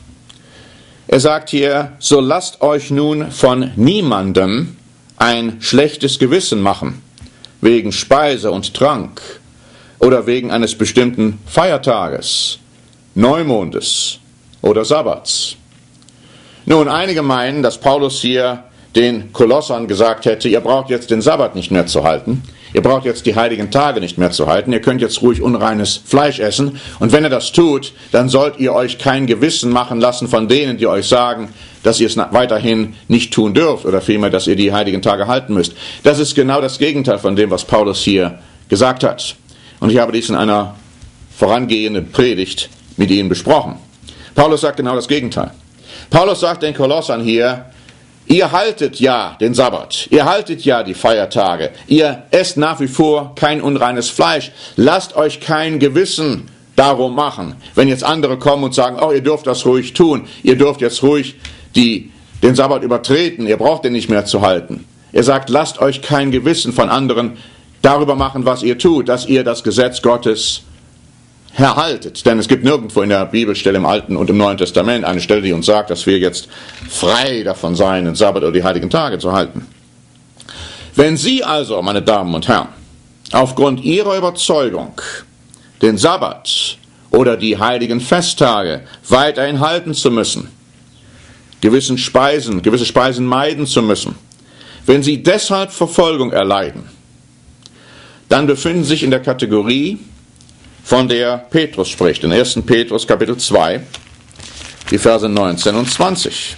Er sagt hier, so lasst euch nun von niemandem ein schlechtes Gewissen machen, wegen Speise und Trank oder wegen eines bestimmten Feiertages, Neumondes oder Sabbats. Nun, einige meinen, dass Paulus hier den Kolossern gesagt hätte, ihr braucht jetzt den Sabbat nicht mehr zu halten, ihr braucht jetzt die heiligen Tage nicht mehr zu halten, ihr könnt jetzt ruhig unreines Fleisch essen und wenn ihr das tut, dann sollt ihr euch kein Gewissen machen lassen von denen, die euch sagen, dass ihr es weiterhin nicht tun dürft oder vielmehr, dass ihr die heiligen Tage halten müsst. Das ist genau das Gegenteil von dem, was Paulus hier gesagt hat. Und ich habe dies in einer vorangehenden Predigt mit Ihnen besprochen. Paulus sagt genau das Gegenteil. Paulus sagt den Kolossern hier, ihr haltet ja den Sabbat, ihr haltet ja die Feiertage, ihr esst nach wie vor kein unreines Fleisch, lasst euch kein Gewissen darum machen, wenn jetzt andere kommen und sagen, oh, ihr dürft das ruhig tun, ihr dürft jetzt ruhig die, den Sabbat übertreten, ihr braucht den nicht mehr zu halten. Er sagt, lasst euch kein Gewissen von anderen darüber machen, was ihr tut, dass ihr das Gesetz Gottes erhaltet. Denn es gibt nirgendwo in der Bibelstelle im Alten und im Neuen Testament eine Stelle, die uns sagt, dass wir jetzt frei davon seien, den Sabbat oder die heiligen Tage zu halten. Wenn Sie also, meine Damen und Herren, aufgrund Ihrer Überzeugung den Sabbat oder die heiligen Festtage weiterhin halten zu müssen, gewissen Speisen, gewisse Speisen meiden zu müssen, wenn Sie deshalb Verfolgung erleiden, dann befinden Sie sich in der Kategorie, von der Petrus spricht, in ersten Petrus Kapitel zwei, die Verse neunzehn und zwanzig.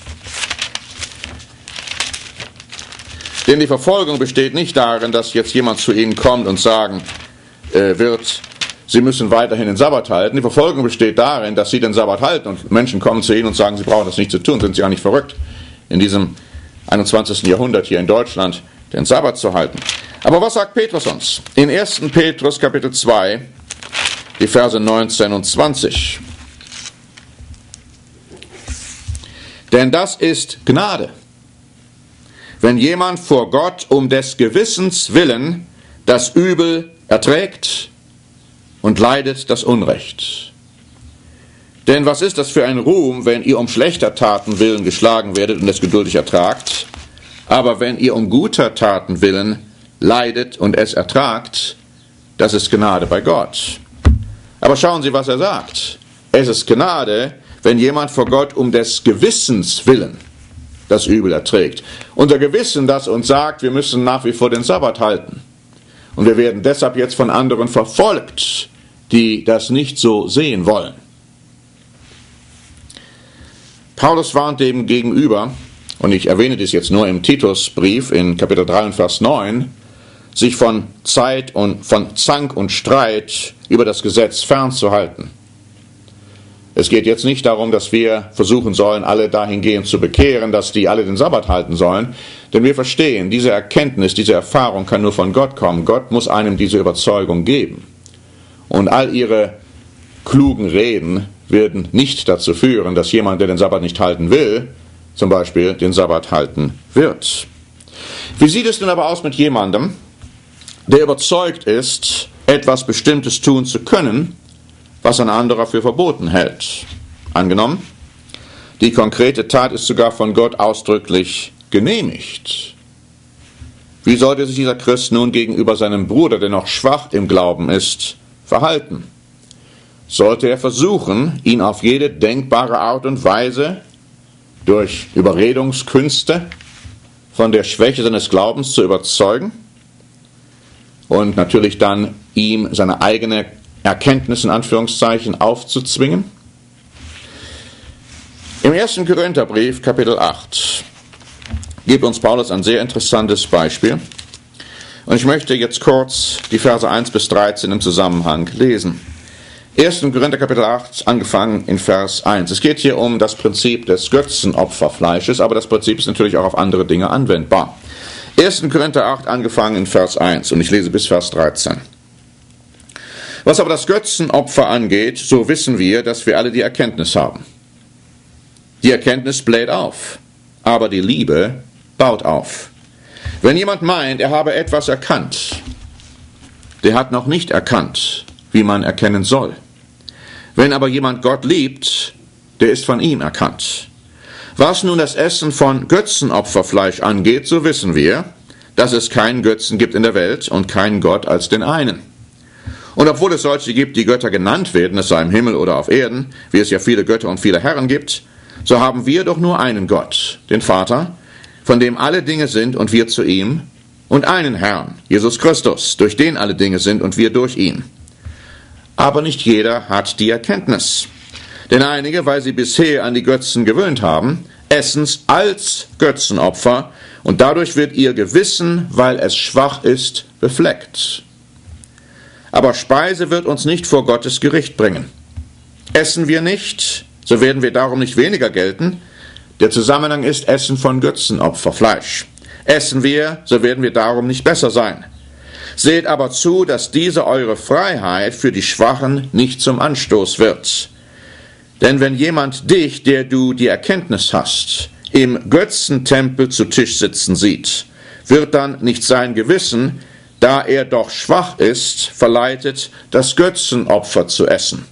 Denn die Verfolgung besteht nicht darin, dass jetzt jemand zu Ihnen kommt und sagen äh, wird, Sie müssen weiterhin den Sabbat halten. Die Verfolgung besteht darin, dass Sie den Sabbat halten und Menschen kommen zu Ihnen und sagen, Sie brauchen das nicht zu tun, sind Sie auch nicht verrückt, in diesem einundzwanzigsten Jahrhundert hier in Deutschland den Sabbat zu halten. Aber was sagt Petrus uns? In ersten Petrus Kapitel zwei, die Verse neunzehn und zwanzig. Denn das ist Gnade, wenn jemand vor Gott um des Gewissens willen das Übel erträgt und leidet das Unrecht. Denn was ist das für ein Ruhm, wenn ihr um schlechter Taten willen geschlagen werdet und es geduldig ertragt? Aber wenn ihr um guter Taten willen leidet und es ertragt, das ist Gnade bei Gott. Aber schauen Sie, was er sagt. Es ist Gnade, wenn jemand vor Gott um des Gewissens willen das Übel erträgt. Unser Gewissen, das uns sagt, wir müssen nach wie vor den Sabbat halten. Und wir werden deshalb jetzt von anderen verfolgt, die das nicht so sehen wollen. Paulus warnt dem gegenüber, und ich erwähne dies jetzt nur im Titusbrief in Kapitel drei und Vers neun, sich von Zeit und von Zank und Streit über das Gesetz fernzuhalten. Es geht jetzt nicht darum, dass wir versuchen sollen, alle dahingehend zu bekehren, dass die alle den Sabbat halten sollen, denn wir verstehen, diese Erkenntnis, diese Erfahrung kann nur von Gott kommen. Gott muss einem diese Überzeugung geben. Und all ihre klugen Reden werden nicht dazu führen, dass jemand, der den Sabbat nicht halten will, zum Beispiel den Sabbat halten wird. Wie sieht es denn aber aus mit jemandem, der überzeugt ist, etwas Bestimmtes tun zu können, was ein anderer für verboten hält? Angenommen, die konkrete Tat ist sogar von Gott ausdrücklich genehmigt. Wie sollte sich dieser Christ nun gegenüber seinem Bruder, der noch schwach im Glauben ist, verhalten? Sollte er versuchen, ihn auf jede denkbare Art und Weise durch Überredungskünste von der Schwäche seines Glaubens zu überzeugen und natürlich dann ihm seine eigene Erkenntnis in Anführungszeichen aufzuzwingen? Im ersten Korintherbrief, Kapitel acht, gibt uns Paulus ein sehr interessantes Beispiel. Und ich möchte jetzt kurz die Verse eins bis dreizehn im Zusammenhang lesen. ersten Korinther, Kapitel acht, angefangen in Vers eins. Es geht hier um das Prinzip des Götzenopferfleisches, aber das Prinzip ist natürlich auch auf andere Dinge anwendbar. ersten Korinther acht, angefangen in Vers eins, und ich lese bis Vers dreizehn. Was aber das Götzenopfer angeht, so wissen wir, dass wir alle die Erkenntnis haben. Die Erkenntnis bläht auf, aber die Liebe baut auf. Wenn jemand meint, er habe etwas erkannt, der hat noch nicht erkannt, wie man erkennen soll. Wenn aber jemand Gott liebt, der ist von ihm erkannt. Was nun das Essen von Götzenopferfleisch angeht, so wissen wir, dass es keinen Götzen gibt in der Welt und keinen Gott als den einen. Und obwohl es solche gibt, die Götter genannt werden, es sei im Himmel oder auf Erden, wie es ja viele Götter und viele Herren gibt, so haben wir doch nur einen Gott, den Vater, von dem alle Dinge sind und wir zu ihm, und einen Herrn, Jesus Christus, durch den alle Dinge sind und wir durch ihn. Aber nicht jeder hat die Erkenntnis. Denn einige, weil sie bisher an die Götzen gewöhnt haben, essen's als Götzenopfer, und dadurch wird ihr Gewissen, weil es schwach ist, befleckt. Aber Speise wird uns nicht vor Gottes Gericht bringen. Essen wir nicht, so werden wir darum nicht weniger gelten. Der Zusammenhang ist Essen von Götzenopferfleisch. Essen wir, so werden wir darum nicht besser sein. Seht aber zu, dass diese eure Freiheit für die Schwachen nicht zum Anstoß wird. Denn wenn jemand dich, der du die Erkenntnis hast, im Götzentempel zu Tisch sitzen sieht, wird dann nicht sein Gewissen, da er doch schwach ist, verleitet, das Götzenopfer zu essen.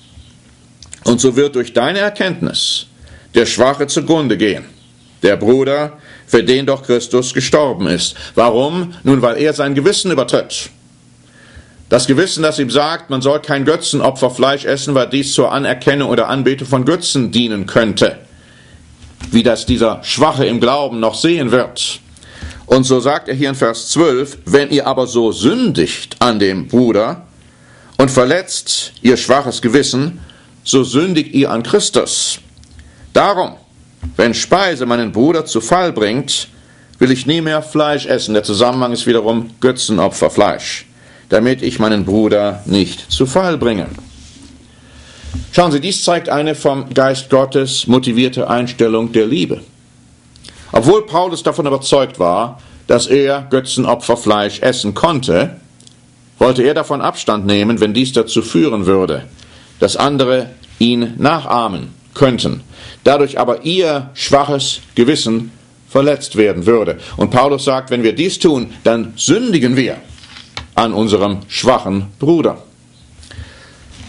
Und so wird durch deine Erkenntnis der Schwache zugrunde gehen, der Bruder, für den doch Christus gestorben ist. Warum? Nun, weil er sein Gewissen übertritt. Das Gewissen, das ihm sagt, man soll kein Götzenopferfleisch essen, weil dies zur Anerkennung oder Anbetung von Götzen dienen könnte. Wie das dieser Schwache im Glauben noch sehen wird. Und so sagt er hier in Vers zwölf, wenn ihr aber so sündigt an dem Bruder und verletzt ihr schwaches Gewissen, so sündigt ihr an Christus. Darum, wenn Speise meinen Bruder zu Fall bringt, will ich nie mehr Fleisch essen. Der Zusammenhang ist wiederum Götzenopferfleisch, damit ich meinen Bruder nicht zu Fall bringe. Schauen Sie, dies zeigt eine vom Geist Gottes motivierte Einstellung der Liebe. Obwohl Paulus davon überzeugt war, dass er Götzenopferfleisch essen konnte, wollte er davon Abstand nehmen, wenn dies dazu führen würde, dass andere ihn nachahmen könnten, dadurch aber ihr schwaches Gewissen verletzt werden würde. Und Paulus sagt, wenn wir dies tun, dann sündigen wir an unserem schwachen Bruder.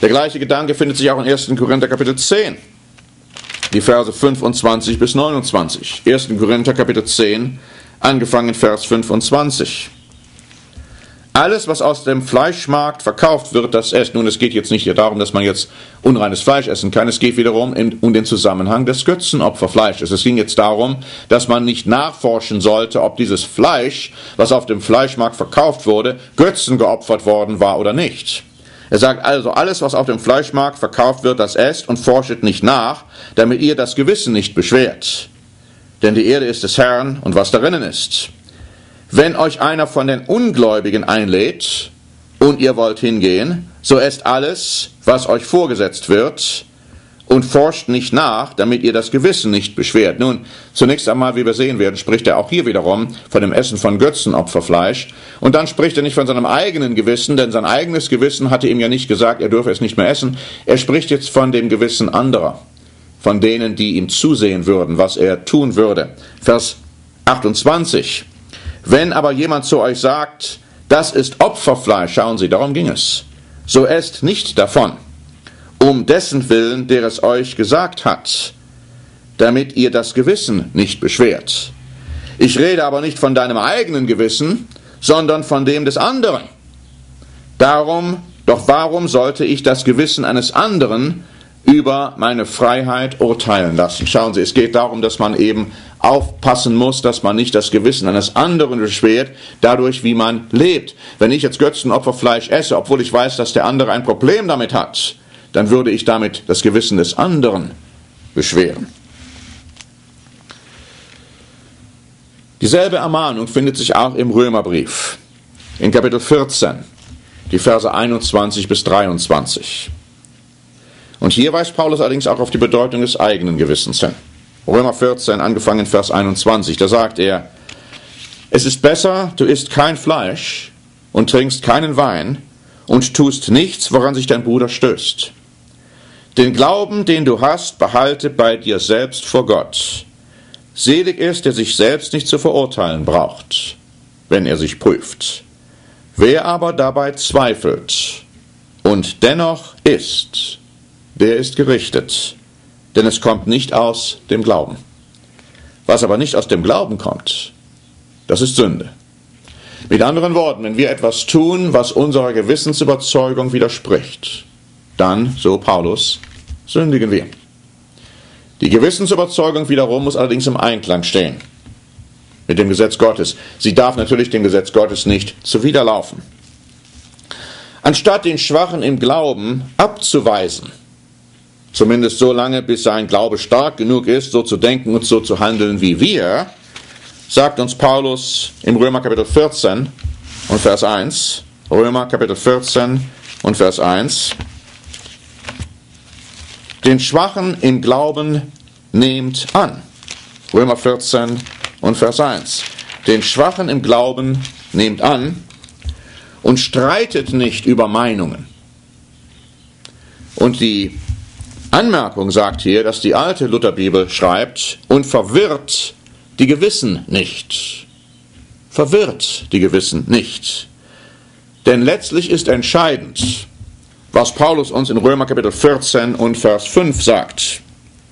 Der gleiche Gedanke findet sich auch in ersten Korinther Kapitel zehn, die Verse fünfundzwanzig bis neunundzwanzig. ersten Korinther Kapitel zehn, angefangen Vers fünfundzwanzig. Alles, was aus dem Fleischmarkt verkauft wird, das esst. Nun, es geht jetzt nicht darum, dass man jetzt unreines Fleisch essen kann. Es geht wiederum in, um den Zusammenhang des Götzenopferfleisches. Es ging jetzt darum, dass man nicht nachforschen sollte, ob dieses Fleisch, was auf dem Fleischmarkt verkauft wurde, Götzen geopfert worden war oder nicht. Er sagt also, alles, was auf dem Fleischmarkt verkauft wird, das esst und forschet nicht nach, damit ihr das Gewissen nicht beschwert. Denn die Erde ist des Herrn und was darinnen ist. Wenn euch einer von den Ungläubigen einlädt und ihr wollt hingehen, so esst alles, was euch vorgesetzt wird, und forscht nicht nach, damit ihr das Gewissen nicht beschwert. Nun, zunächst einmal, wie wir sehen werden, spricht er auch hier wiederum von dem Essen von Götzenopferfleisch. Und dann spricht er nicht von seinem eigenen Gewissen, denn sein eigenes Gewissen hatte ihm ja nicht gesagt, er dürfe es nicht mehr essen. Er spricht jetzt von dem Gewissen anderer, von denen, die ihm zusehen würden, was er tun würde. Vers achtundzwanzig. Wenn aber jemand zu euch sagt, das ist Opferfleisch, schauen Sie, darum ging es, so esst nicht davon, um dessen Willen, der es euch gesagt hat, damit ihr das Gewissen nicht beschwert. Ich rede aber nicht von deinem eigenen Gewissen, sondern von dem des anderen. Darum, doch warum sollte ich das Gewissen eines anderen über meine Freiheit urteilen lassen? Schauen Sie, es geht darum, dass man eben aufpassen muss, dass man nicht das Gewissen eines anderen beschwert, dadurch, wie man lebt. Wenn ich jetzt Götzenopferfleisch esse, obwohl ich weiß, dass der andere ein Problem damit hat, dann würde ich damit das Gewissen des anderen beschweren. Dieselbe Ermahnung findet sich auch im Römerbrief, in Kapitel vierzehn, die Verse einundzwanzig bis dreiundzwanzig. Und hier weist Paulus allerdings auch auf die Bedeutung des eigenen Gewissens hin. Römer vierzehn, angefangen Vers einundzwanzig, da sagt er, es ist besser, du isst kein Fleisch und trinkst keinen Wein und tust nichts, woran sich dein Bruder stößt. Den Glauben, den du hast, behalte bei dir selbst vor Gott. Selig ist, der sich selbst nicht zu verurteilen braucht, wenn er sich prüft. Wer aber dabei zweifelt und dennoch isst, der ist gerichtet, denn es kommt nicht aus dem Glauben. Was aber nicht aus dem Glauben kommt, das ist Sünde. Mit anderen Worten, wenn wir etwas tun, was unserer Gewissensüberzeugung widerspricht, dann, so Paulus, sündigen wir. Die Gewissensüberzeugung wiederum muss allerdings im Einklang stehen mit dem Gesetz Gottes. Sie darf natürlich dem Gesetz Gottes nicht zuwiderlaufen. Anstatt den Schwachen im Glauben abzuweisen, zumindest so lange, bis sein Glaube stark genug ist, so zu denken und so zu handeln wie wir, sagt uns Paulus im Römer Kapitel vierzehn und Vers eins, Römer Kapitel vierzehn und Vers eins, den Schwachen im Glauben nehmt an. Römer vierzehn und Vers eins. Den Schwachen im Glauben nehmt an und streitet nicht über Meinungen. Und die Anmerkung sagt hier, dass die alte Lutherbibel schreibt, und verwirrt die Gewissen nicht. Verwirrt die Gewissen nicht. Denn letztlich ist entscheidend, was Paulus uns in Römer Kapitel vierzehn und Vers fünf sagt.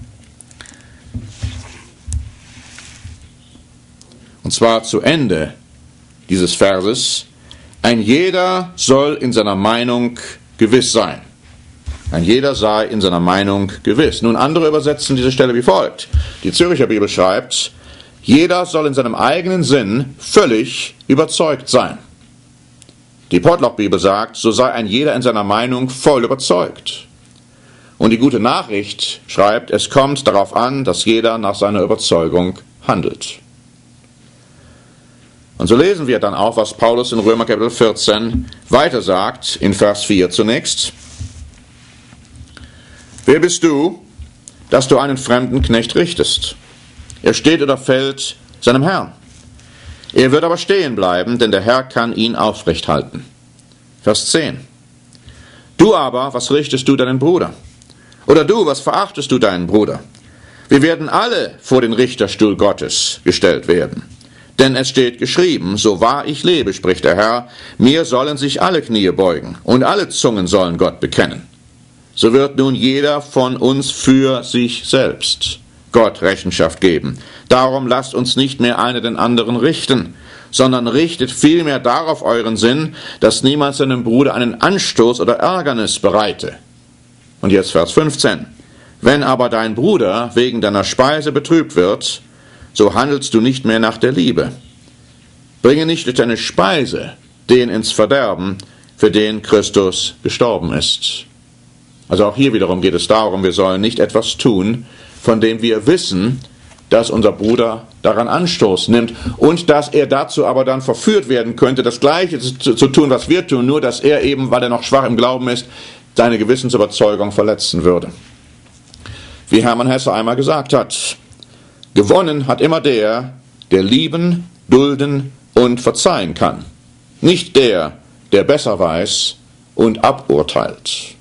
Und zwar zu Ende dieses Verses: Ein jeder soll in seiner Meinung gewiss sein. Ein jeder sei in seiner Meinung gewiss. Nun, andere übersetzen diese Stelle wie folgt. Die Zürcher Bibel schreibt, jeder soll in seinem eigenen Sinn völlig überzeugt sein. Die Pottloch-Bibel sagt, so sei ein jeder in seiner Meinung voll überzeugt. Und die Gute Nachricht schreibt, es kommt darauf an, dass jeder nach seiner Überzeugung handelt. Und so lesen wir dann auch, was Paulus in Römer Kapitel vierzehn weiter sagt, in Vers vier zunächst. Wer bist du, dass du einen fremden Knecht richtest? Er steht oder fällt seinem Herrn. Er wird aber stehen bleiben, denn der Herr kann ihn aufrecht halten. Vers zehn. Du aber, was richtest du deinen Bruder? Oder du, was verachtest du deinen Bruder? Wir werden alle vor den Richterstuhl Gottes gestellt werden. Denn es steht geschrieben, so wahr ich lebe, spricht der Herr, mir sollen sich alle Knie beugen und alle Zungen sollen Gott bekennen. so wird nun jeder von uns für sich selbst Gott Rechenschaft geben. Darum lasst uns nicht mehr einer den anderen richten, sondern richtet vielmehr darauf euren Sinn, dass niemand seinem Bruder einen Anstoß oder Ärgernis bereite. Und jetzt Vers fünfzehn. Wenn aber dein Bruder wegen deiner Speise betrübt wird, so handelst du nicht mehr nach der Liebe. Bringe nicht durch deine Speise den ins Verderben, für den Christus gestorben ist. Also auch hier wiederum geht es darum, wir sollen nicht etwas tun, von dem wir wissen, dass unser Bruder daran Anstoß nimmt und dass er dazu aber dann verführt werden könnte, das Gleiche zu, zu tun, was wir tun, nur dass er eben, weil er noch schwach im Glauben ist, seine Gewissensüberzeugung verletzen würde. Wie Hermann Hesse einmal gesagt hat, gewonnen hat immer der, der lieben, dulden und verzeihen kann, nicht der, der besser weiß und aburteilt.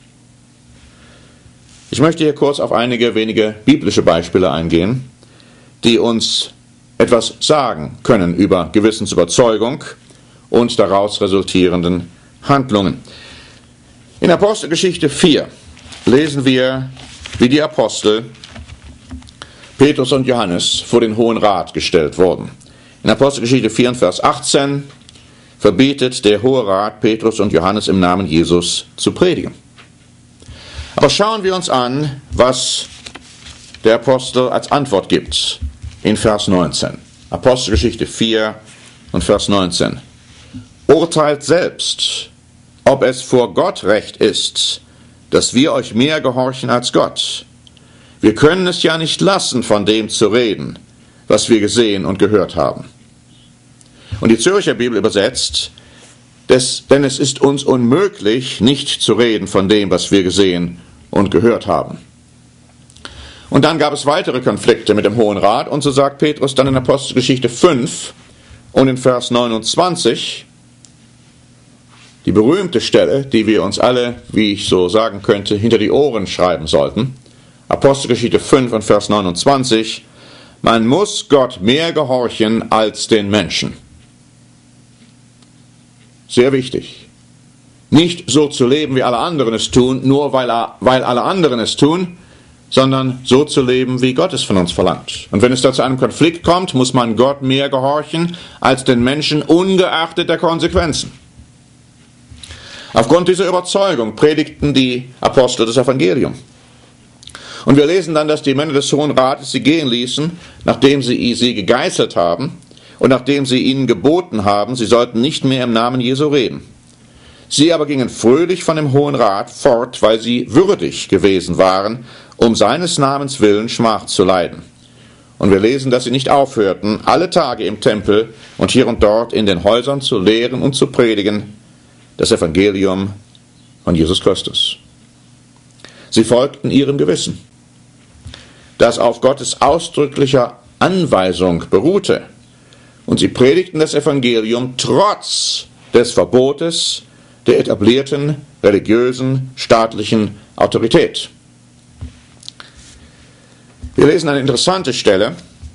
Ich möchte hier kurz auf einige wenige biblische Beispiele eingehen, die uns etwas sagen können über Gewissensüberzeugung und daraus resultierenden Handlungen. In Apostelgeschichte vier lesen wir, wie die Apostel Petrus und Johannes vor den Hohen Rat gestellt wurden. In Apostelgeschichte vier, Vers achtzehn verbietet der Hohe Rat Petrus und Johannes im Namen Jesus zu predigen. Aber schauen wir uns an, was der Apostel als Antwort gibt in Vers neunzehn. Apostelgeschichte vier und Vers neunzehn. Urteilt selbst, ob es vor Gott recht ist, dass wir euch mehr gehorchen als Gott. Wir können es ja nicht lassen, von dem zu reden, was wir gesehen und gehört haben. Und die Zürcher Bibel übersetzt, des, denn es ist uns unmöglich, nicht zu reden von dem, was wir gesehen und gehört haben. Und dann gab es weitere Konflikte mit dem Hohen Rat, und so sagt Petrus dann in Apostelgeschichte fünf und in Vers neunundzwanzig, die berühmte Stelle, die wir uns alle, wie ich so sagen könnte, hinter die Ohren schreiben sollten. Apostelgeschichte fünf und Vers neunundzwanzig, man muss Gott mehr gehorchen als den Menschen. Sehr wichtig. Nicht so zu leben, wie alle anderen es tun, nur weil, weil alle anderen es tun, sondern so zu leben, wie Gott es von uns verlangt. Und wenn es da zu einem Konflikt kommt, muss man Gott mehr gehorchen als den Menschen, ungeachtet der Konsequenzen. Aufgrund dieser Überzeugung predigten die Apostel das Evangelium. Und wir lesen dann, dass die Männer des Hohen Rates sie gehen ließen, nachdem sie sie gegeißelt haben und nachdem sie ihnen geboten haben, sie sollten nicht mehr im Namen Jesu reden. Sie aber gingen fröhlich von dem Hohen Rat fort, weil sie würdig gewesen waren, um seines Namens willen Schmach zu leiden. Und wir lesen, dass sie nicht aufhörten, alle Tage im Tempel und hier und dort in den Häusern zu lehren und zu predigen, das Evangelium von Jesus Christus. Sie folgten ihrem Gewissen, das auf Gottes ausdrücklicher Anweisung beruhte. Und sie predigten das Evangelium trotz des Verbotes der etablierten religiösen, staatlichen Autorität. Wir lesen eine interessante Stelle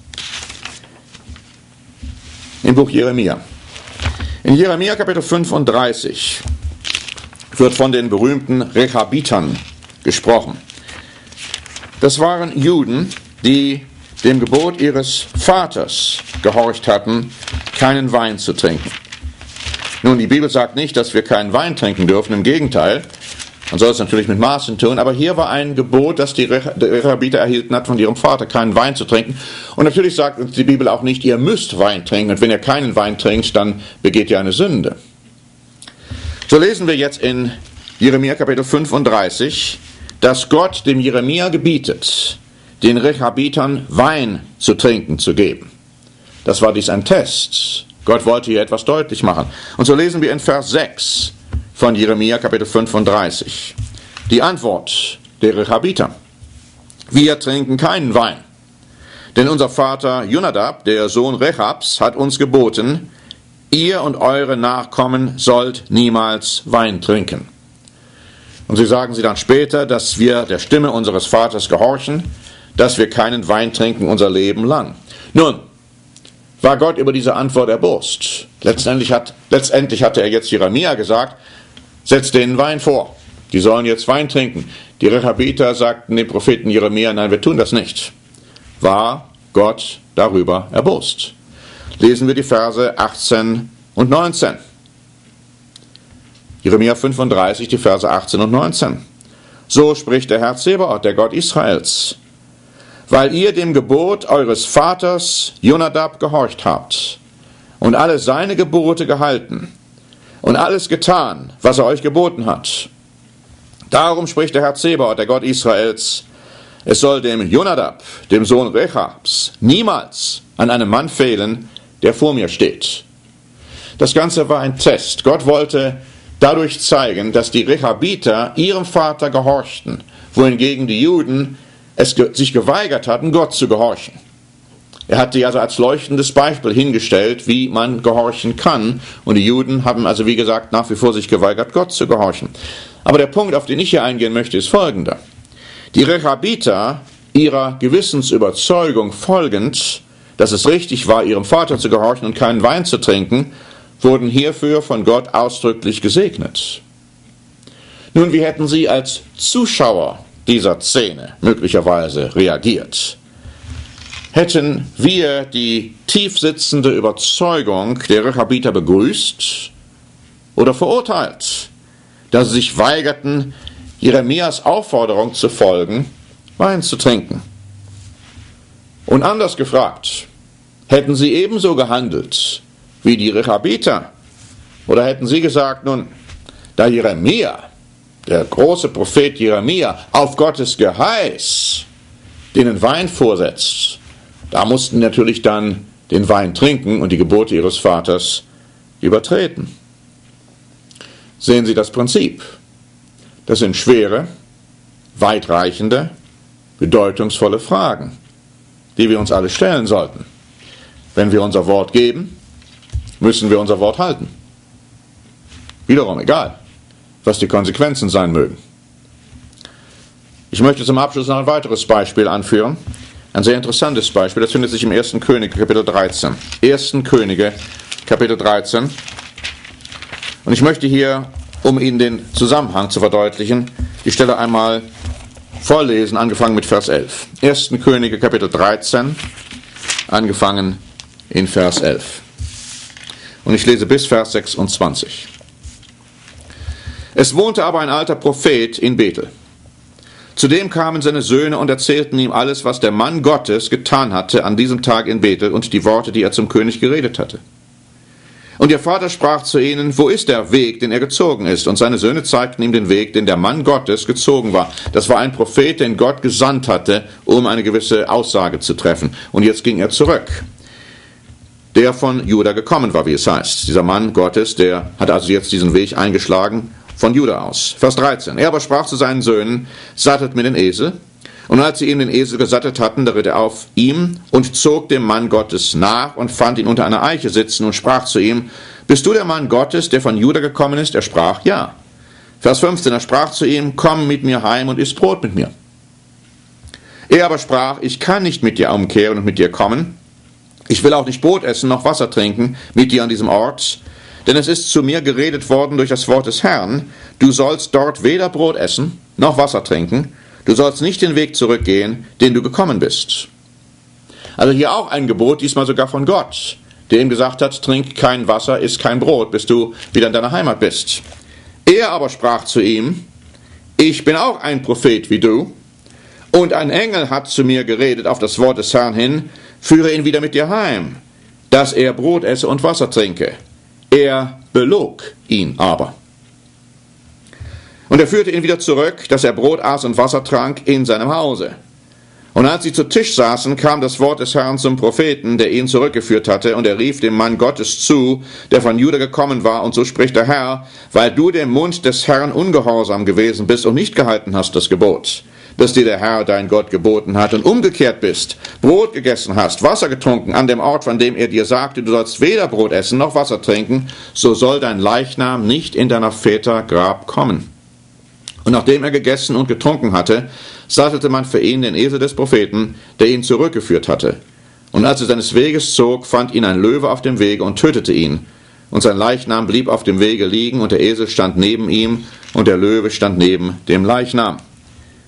im Buch Jeremia. In Jeremia Kapitel fünfunddreißig wird von den berühmten Rechabitern gesprochen. Das waren Juden, die dem Gebot ihres Vaters gehorcht hatten, keinen Wein zu trinken. Nun, die Bibel sagt nicht, dass wir keinen Wein trinken dürfen, im Gegenteil. Man soll es natürlich mit Maßen tun, aber hier war ein Gebot, das die Rechabiter erhielten hat von ihrem Vater, keinen Wein zu trinken. Und natürlich sagt uns die Bibel auch nicht, ihr müsst Wein trinken, und wenn ihr keinen Wein trinkt, dann begeht ihr eine Sünde. So lesen wir jetzt in Jeremia Kapitel fünfunddreißig, dass Gott dem Jeremia gebietet, den Rechabitern Wein zu trinken zu geben. Das war dies ein Test. Gott wollte hier etwas deutlich machen. Und so lesen wir in Vers sechs von Jeremia Kapitel fünfunddreißig die Antwort der Rechabiter. Wir trinken keinen Wein, denn unser Vater Jonadab, der Sohn Rechabs, hat uns geboten, ihr und eure Nachkommen sollt niemals Wein trinken. Und sie sagen sie dann später, dass wir der Stimme unseres Vaters gehorchen, dass wir keinen Wein trinken unser Leben lang. Nun, war Gott über diese Antwort erbost? Letztendlich, hat, letztendlich hatte er jetzt Jeremia gesagt, setzt denen Wein vor. Die sollen jetzt Wein trinken. Die Rechabiter sagten dem Propheten Jeremia, nein, wir tun das nicht. War Gott darüber erbost? Lesen wir die Verse achtzehn und neunzehn. Jeremia fünfunddreißig, die Verse achtzehn und neunzehn. So spricht der Herr Zebaoth, der Gott Israels: Weil ihr dem Gebot eures Vaters Jonadab gehorcht habt und alle seine Gebote gehalten und alles getan, was er euch geboten hat. Darum spricht der Herr Zebaoth, der Gott Israels: Es soll dem Jonadab, dem Sohn Rechabs, niemals an einem Mann fehlen, der vor mir steht. Das Ganze war ein Test. Gott wollte dadurch zeigen, dass die Rechabiter ihrem Vater gehorchten, wohingegen die Juden es ge- sich geweigert hatten, Gott zu gehorchen. Er hat sie also als leuchtendes Beispiel hingestellt, wie man gehorchen kann. Und die Juden haben also, wie gesagt, nach wie vor sich geweigert, Gott zu gehorchen. Aber der Punkt, auf den ich hier eingehen möchte, ist folgender. Die Rechabiter, ihrer Gewissensüberzeugung folgend, dass es richtig war, ihrem Vater zu gehorchen und keinen Wein zu trinken, wurden hierfür von Gott ausdrücklich gesegnet. Nun, wie hätten sie als Zuschauer dieser Szene möglicherweise reagiert? Hätten wir die tiefsitzende Überzeugung der Rechabiter begrüßt oder verurteilt, dass sie sich weigerten, Jeremias Aufforderung zu folgen, Wein zu trinken? Und anders gefragt, hätten sie ebenso gehandelt wie die Rechabiter? Oder hätten sie gesagt, nun, da Jeremia, der große Prophet Jeremia, auf Gottes Geheiß denen Wein vorsetzt, da mussten natürlich dann den Wein trinken und die Gebote ihres Vaters übertreten. Sehen Sie das Prinzip? Das sind schwere, weitreichende, bedeutungsvolle Fragen, die wir uns alle stellen sollten. Wenn wir unser Wort geben, müssen wir unser Wort halten. Wiederum egal, was die Konsequenzen sein mögen. Ich möchte zum Abschluss noch ein weiteres Beispiel anführen. Ein sehr interessantes Beispiel. Das findet sich im ersten Könige, Kapitel dreizehn. ersten Könige, Kapitel dreizehn. Und ich möchte hier, um Ihnen den Zusammenhang zu verdeutlichen, die Stelle einmal vorlesen, angefangen mit Vers elf. ersten Könige, Kapitel dreizehn, angefangen in Vers elf. Und ich lese bis Vers sechsundzwanzig. Es wohnte aber ein alter Prophet in Bethel. Zudem kamen seine Söhne und erzählten ihm alles, was der Mann Gottes getan hatte an diesem Tag in Bethel und die Worte, die er zum König geredet hatte. Und ihr Vater sprach zu ihnen, wo ist der Weg, den er gezogen ist? Und seine Söhne zeigten ihm den Weg, den der Mann Gottes gezogen war. Das war ein Prophet, den Gott gesandt hatte, um eine gewisse Aussage zu treffen. Und jetzt ging er zurück, der von Juda gekommen war, wie es heißt. Dieser Mann Gottes, der hat also jetzt diesen Weg eingeschlagen von Juda aus. Vers dreizehn. Er aber sprach zu seinen Söhnen, sattelt mir den Esel. Und als sie ihm den Esel gesattelt hatten, da ritt er auf ihm und zog dem Mann Gottes nach und fand ihn unter einer Eiche sitzen und sprach zu ihm, bist du der Mann Gottes, der von Juda gekommen ist? Er sprach, ja. Vers fünfzehn. Er sprach zu ihm, komm mit mir heim und iss Brot mit mir. Er aber sprach, ich kann nicht mit dir umkehren und mit dir kommen. Ich will auch nicht Brot essen, noch Wasser trinken mit dir an diesem Ort. Denn es ist zu mir geredet worden durch das Wort des Herrn, du sollst dort weder Brot essen, noch Wasser trinken, du sollst nicht den Weg zurückgehen, den du gekommen bist. Also hier auch ein Gebot, diesmal sogar von Gott, der ihm gesagt hat, trink kein Wasser, iss kein Brot, bis du wieder in deiner Heimat bist. Er aber sprach zu ihm, ich bin auch ein Prophet wie du, und ein Engel hat zu mir geredet auf das Wort des Herrn hin, führe ihn wieder mit dir heim, dass er Brot esse und Wasser trinke. Er belog ihn aber. Und er führte ihn wieder zurück, dass er Brot aß und Wasser trank in seinem Hause. Und als sie zu Tisch saßen, kam das Wort des Herrn zum Propheten, der ihn zurückgeführt hatte, und er rief dem Mann Gottes zu, der von Juda gekommen war, und so spricht der Herr, weil du dem Mund des Herrn ungehorsam gewesen bist und nicht gehalten hast das Gebot, das dir der Herr, dein Gott, geboten hat, und umgekehrt bist, Brot gegessen hast, Wasser getrunken an dem Ort, von dem er dir sagte, du sollst weder Brot essen noch Wasser trinken, so soll dein Leichnam nicht in deiner Väter Grab kommen. Und nachdem er gegessen und getrunken hatte, sattelte man für ihn den Esel des Propheten, der ihn zurückgeführt hatte. Und als er seines Weges zog, fand ihn ein Löwe auf dem Wege und tötete ihn. Und sein Leichnam blieb auf dem Wege liegen, und der Esel stand neben ihm, und der Löwe stand neben dem Leichnam.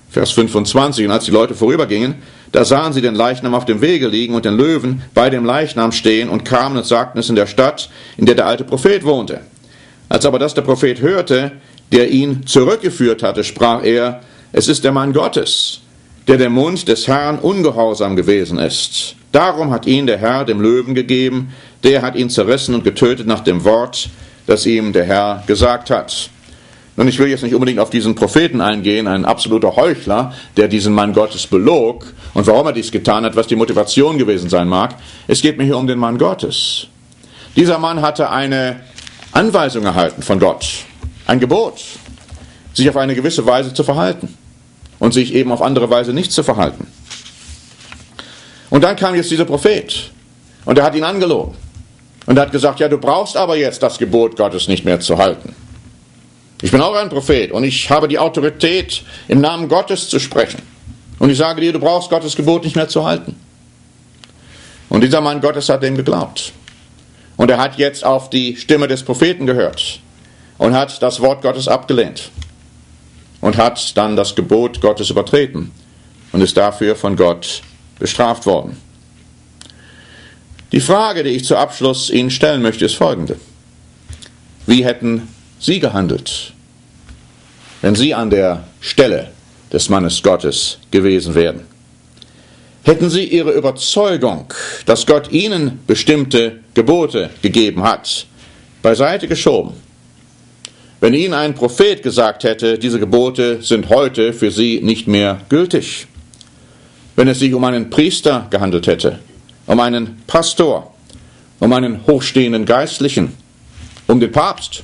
Vers fünfundzwanzig, und als die Leute vorübergingen, da sahen sie den Leichnam auf dem Wege liegen und den Löwen bei dem Leichnam stehen und kamen und sagten es in der Stadt, in der der alte Prophet wohnte. Als aber das der Prophet hörte, der ihn zurückgeführt hatte, sprach er, es ist der Mann Gottes, der dem Mund des Herrn ungehorsam gewesen ist. Darum hat ihn der Herr dem Löwen gegeben, der hat ihn zerrissen und getötet nach dem Wort, das ihm der Herr gesagt hat. Nun, ich will jetzt nicht unbedingt auf diesen Propheten eingehen, ein absoluter Heuchler, der diesen Mann Gottes belog und warum er dies getan hat, was die Motivation gewesen sein mag. Es geht mir hier um den Mann Gottes. Dieser Mann hatte eine Anweisung erhalten von Gott, ein Gebot, sich auf eine gewisse Weise zu verhalten und sich eben auf andere Weise nicht zu verhalten. Und dann kam jetzt dieser Prophet und er hat ihn angelogen und er hat gesagt, ja, du brauchst aber jetzt das Gebot Gottes nicht mehr zu halten. Ich bin auch ein Prophet und ich habe die Autorität, im Namen Gottes zu sprechen. Und ich sage dir, du brauchst Gottes Gebot nicht mehr zu halten. Und dieser Mann Gottes hat dem geglaubt. Und er hat jetzt auf die Stimme des Propheten gehört und hat das Wort Gottes abgelehnt und hat dann das Gebot Gottes übertreten und ist dafür von Gott bestraft worden. Die Frage, die ich zu Abschluss Ihnen stellen möchte, ist folgende. Wie hätten Sie gehandelt, wenn Sie an der Stelle des Mannes Gottes gewesen wären? Hätten Sie Ihre Überzeugung, dass Gott Ihnen bestimmte Gebote gegeben hat, beiseite geschoben, wenn Ihnen ein Prophet gesagt hätte, diese Gebote sind heute für Sie nicht mehr gültig, wenn es sich um einen Priester gehandelt hätte, um einen Pastor, um einen hochstehenden Geistlichen, um den Papst?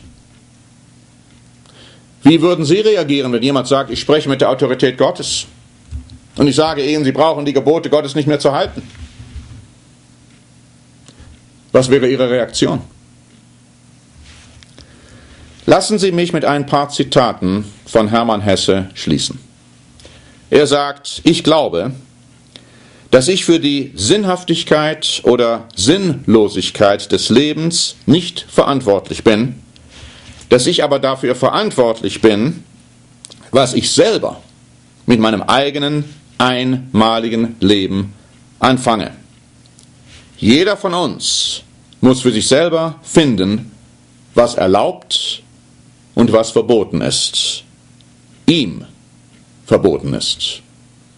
Wie würden Sie reagieren, wenn jemand sagt, ich spreche mit der Autorität Gottes und ich sage Ihnen, Sie brauchen die Gebote Gottes nicht mehr zu halten? Was wäre Ihre Reaktion? Lassen Sie mich mit ein paar Zitaten von Hermann Hesse schließen. Er sagt, ich glaube, dass ich für die Sinnhaftigkeit oder Sinnlosigkeit des Lebens nicht verantwortlich bin, dass ich aber dafür verantwortlich bin, was ich selber mit meinem eigenen einmaligen Leben anfange. Jeder von uns muss für sich selber finden, was erlaubt und was verboten ist. Ihm verboten ist.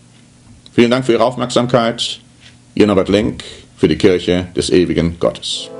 Vielen Dank für Ihre Aufmerksamkeit. Ihr Norbert Link für die Kirche des ewigen Gottes.